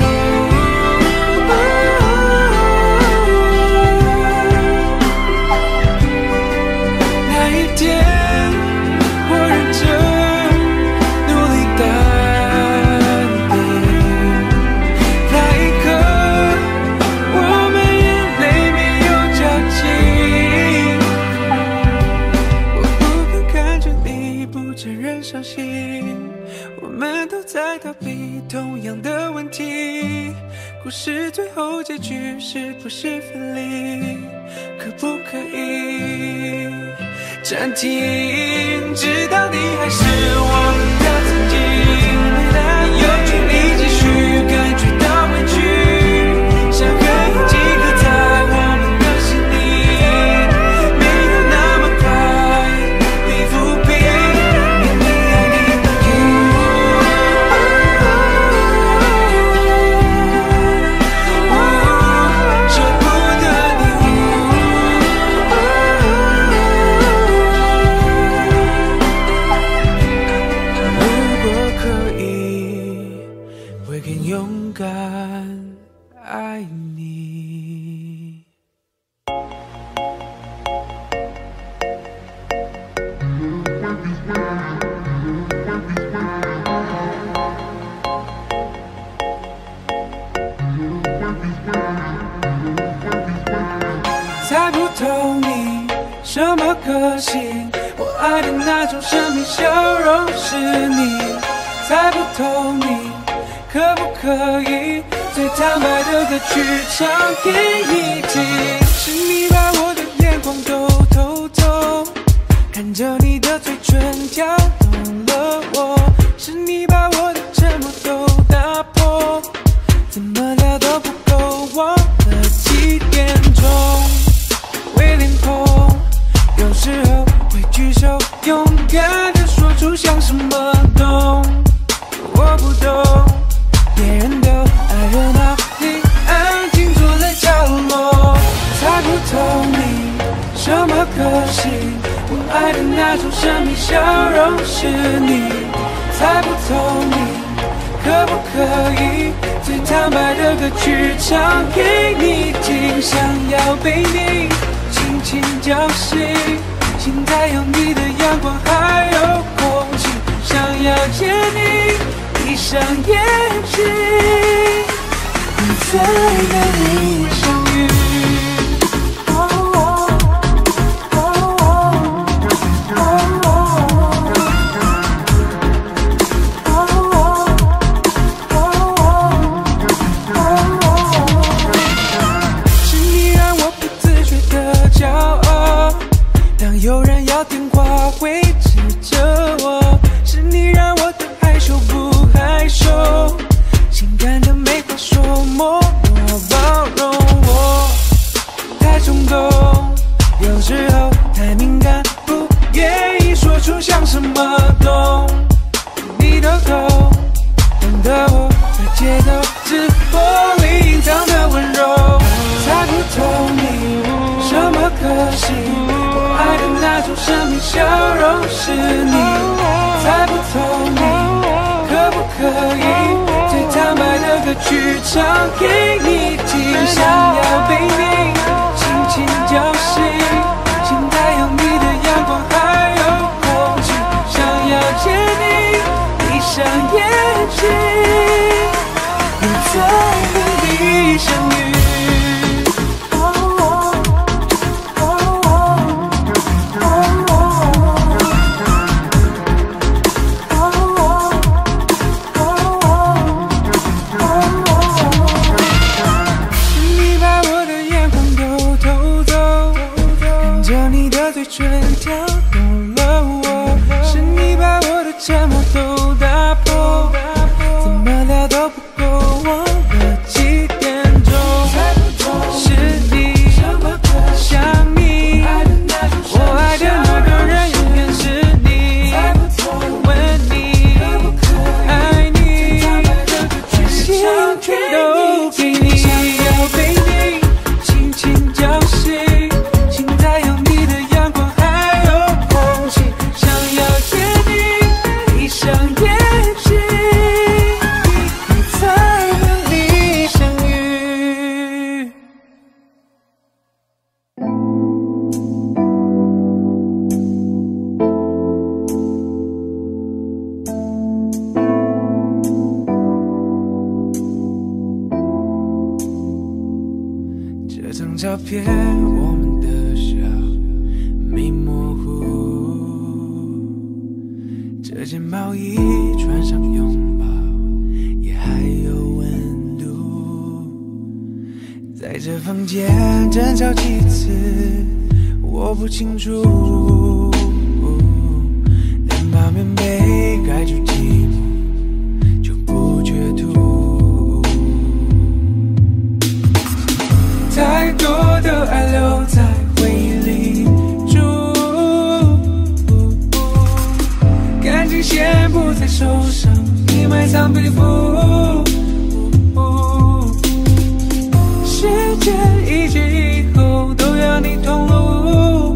那一天我认真努力淡定，那一刻我们眼泪没有交集，我不敢看着你不承认伤心，我们都在逃避同样的问题，故事最后结局是不是分离？可不可以暂停，直到你还是我们的曾经，有权利继续感觉到委屈，伤痕已经刻在我们的心里，没有那么快被抚平。明明爱你，舍不得你，如果可以，会更勇敢爱你。猜不透你什么个性，我爱的那种神秘笑容是你。猜不透你可不可以最坦白的歌曲唱给你听？是你把我的眼光都偷走，看着你的嘴唇挑动了我，是你把我的沉默都打破，怎么聊都不够，忘了几点钟。会脸红，有时候会举手，勇敢地说出像什么懂。我不懂，别人都爱热闹，你安静坐在角落。猜不透你什么个性，我爱的那种神秘笑容是你。猜不透你可不可以最坦白的歌曲唱给你听？想要被你轻轻叫醒，现在有你的阳光还有空气，想要见你闭上眼睛，再跟你相遇。 的我，在街头直播里隐藏的温柔，猜不透你什么个性，我爱的那种神秘笑容是你，猜不透你可不可以最坦白的歌曲唱给你听，想要被你轻轻叫醒，现在有你的阳光还有空气，想要见你闭上眼睛，又在和你相遇。全挑动了我，是你把我的沉默都打破，怎么聊都不够，忘了几点钟，是你想你，我爱的那个人永远是你，问你爱你，心全都给你，想要被你轻轻叫醒，现在有你的阳光还有空气，想要见你闭上眼睛，又在和你相遇。这张照片我们的笑没模糊，这件毛衣穿上拥抱也还有温度，在这房间争吵几次我不清楚，能把棉被盖住寂寞就不觉吐，太多的爱留在回忆里住，感情线不再受伤，你埋藏皮肤，时间一前一后都要你同路，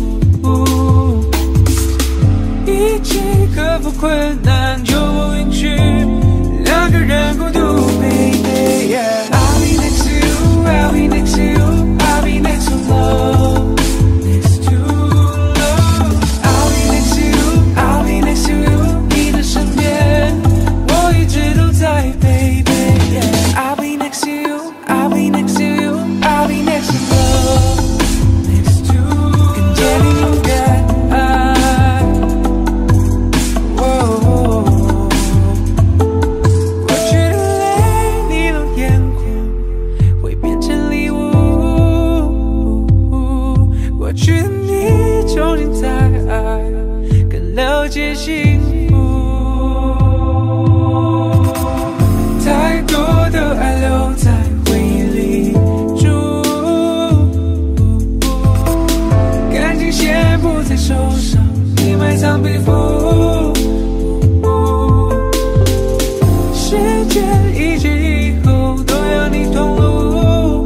一起克服困难就不允许两个人孤独 baby yeah. I'll be next to you, I'll be next to you, I'll be next to love, next to love. I'll be next to you, I'll be next to you, 你的身边我一直都在 baby yeah. I'll be next to you, I'll be next to you, I'll be next to love, next to love. 跟着你勇敢过去的泪你都眼眶会变成礼物，过去的你重新再爱更了解幸福，太多的爱留在回忆里住，感情线不再受伤，你埋藏皮肤，时间一前一后都要你同路，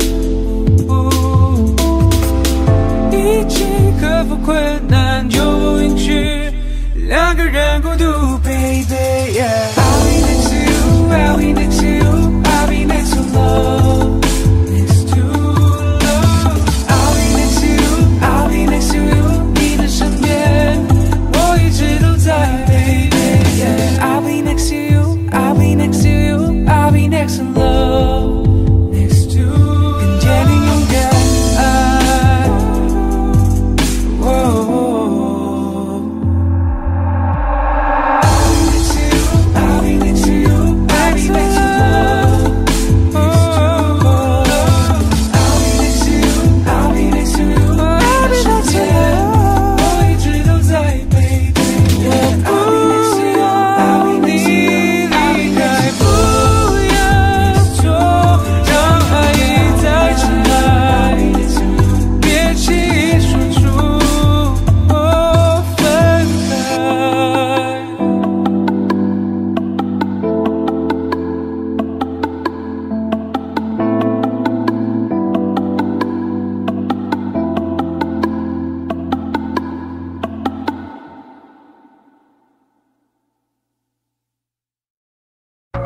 一起克服困难就不允许两个人孤独 baby yeah. I'll be next to you, I'll be next to you, I'll be next to love, next to love. I'll be next to you, I'll be next to you, 你的身边我一直都在 baby yeah. I'll be next to you, I'll be next to you, I'll be next to love, next to love. 跟着你勇敢I'll be next to you, I'll be next to love, I'll be next to you, I'll be next to you, I'll be next to love. 我一直都在 baby yeah. I'll be next to you, I'll be next to you, I'll be next to love,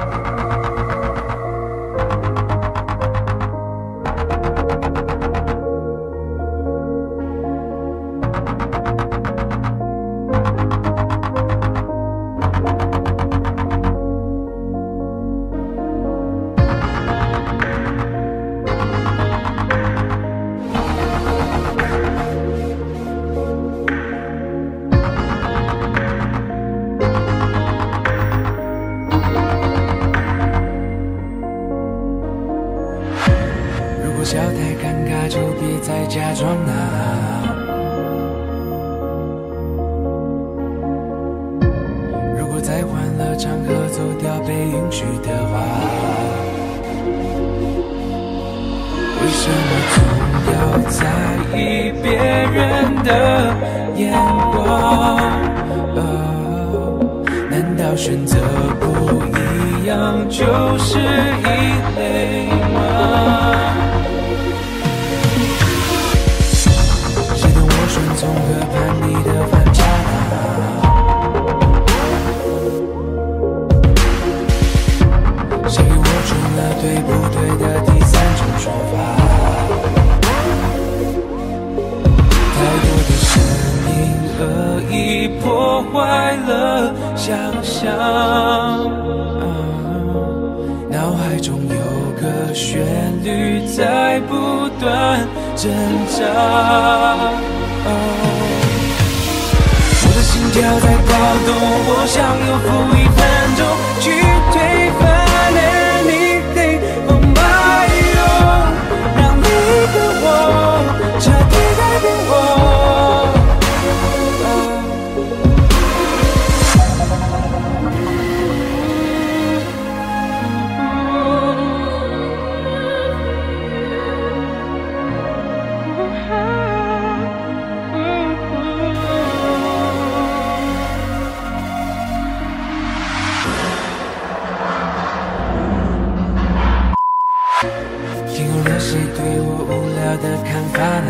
笑太尴尬，就别再假装啊。如果在欢乐场合走掉被允许的话，为什么总要在意别人的眼光？难道选择不一样就是异类吗？从河畔你的反差谁给我出了对不对的第三种说法？太多的声音恶意破坏了想象，脑海中有个旋律在不断挣扎。我的心跳在暴动，我想又付1分钟去推翻 anything for my own， 让你的我彻底改变我。谁对我无聊的看法呢？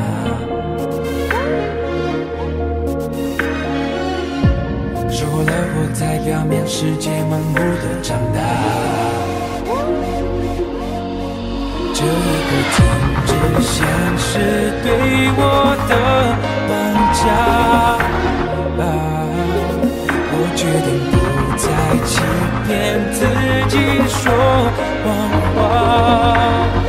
收获了我在表面世界盲目的长大，这一刻停止像是对我的绑架，我决定不再欺骗自己说谎话。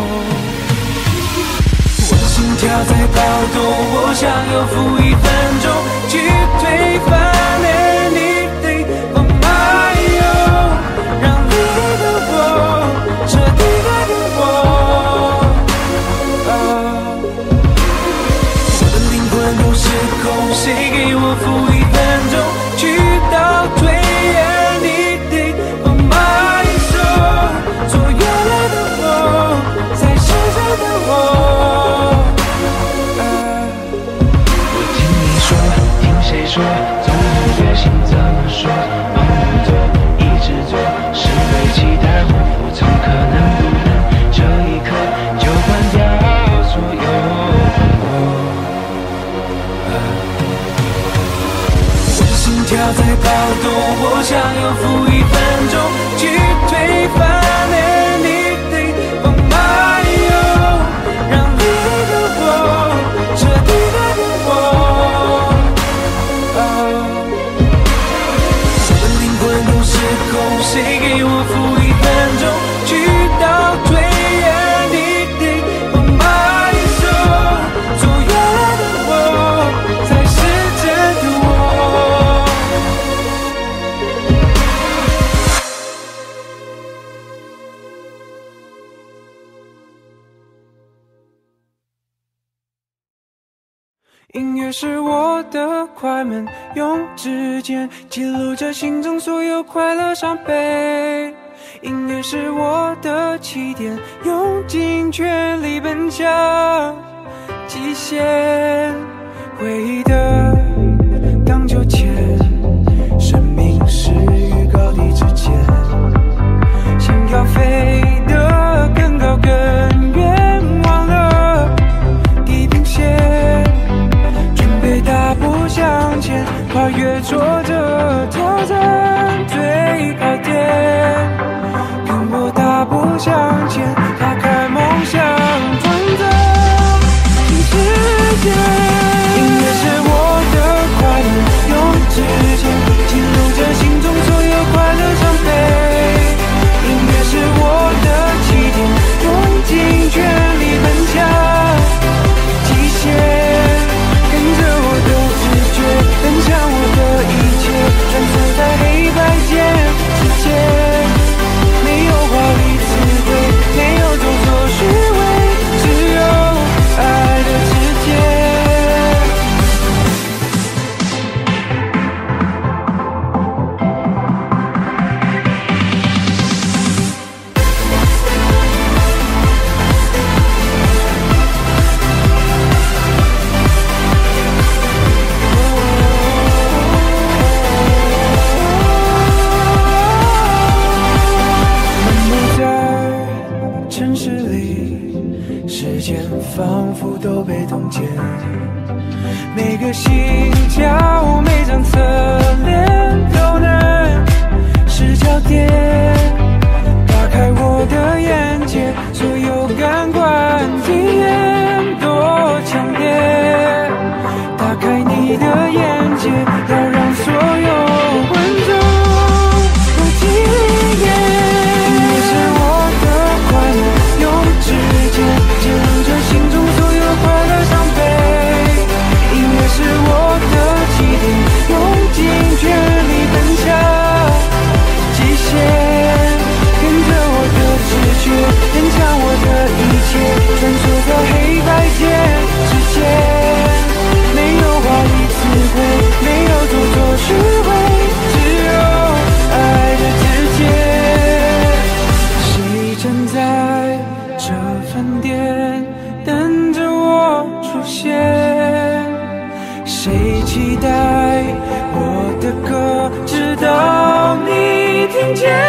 我的心跳在暴动，我想又付1分钟去推翻 anything for my own， 让你的我彻底改变我。我的灵魂又失控，谁给我付1分钟去倒退 anything for my soul， 做原来的我才是真的我。 谁说总有决心怎么说？忙不做，一直做，是为期待或服从，可能不能这一刻就关掉所有我的心跳在暴动，我想又付1分钟去推翻 anything for my own， 让你的我彻底改变我。谁给我付1分钟去倒退 anything for my soul， 做原来的我才是真的我。音乐是我的快门，用指尖记录着心中所有快乐伤悲。音乐是我的起点，用尽全力奔向极限。回忆的荡秋千，生命是于高低之间，想要飞得更高更远，忘了地平线。大步向前，跨越挫折，挑战最高点。 福都被冻结。每个心跳，每张侧脸都能是焦点，打开我的眼界，所有感官体验多强烈。打开你的眼界，要让所有观众都体验。音乐是我的快乐，用指尖见证着心中所有快乐伤悲。音乐是我的起点，用尽全力奔向极限。跟着我的直觉，坚强我的一切，穿梭在黑白键之间。没有华丽词汇，没有做作虚伪，只有爱的直接。谁站在这饭店等着我出现？谁期待我的歌，直到你听见？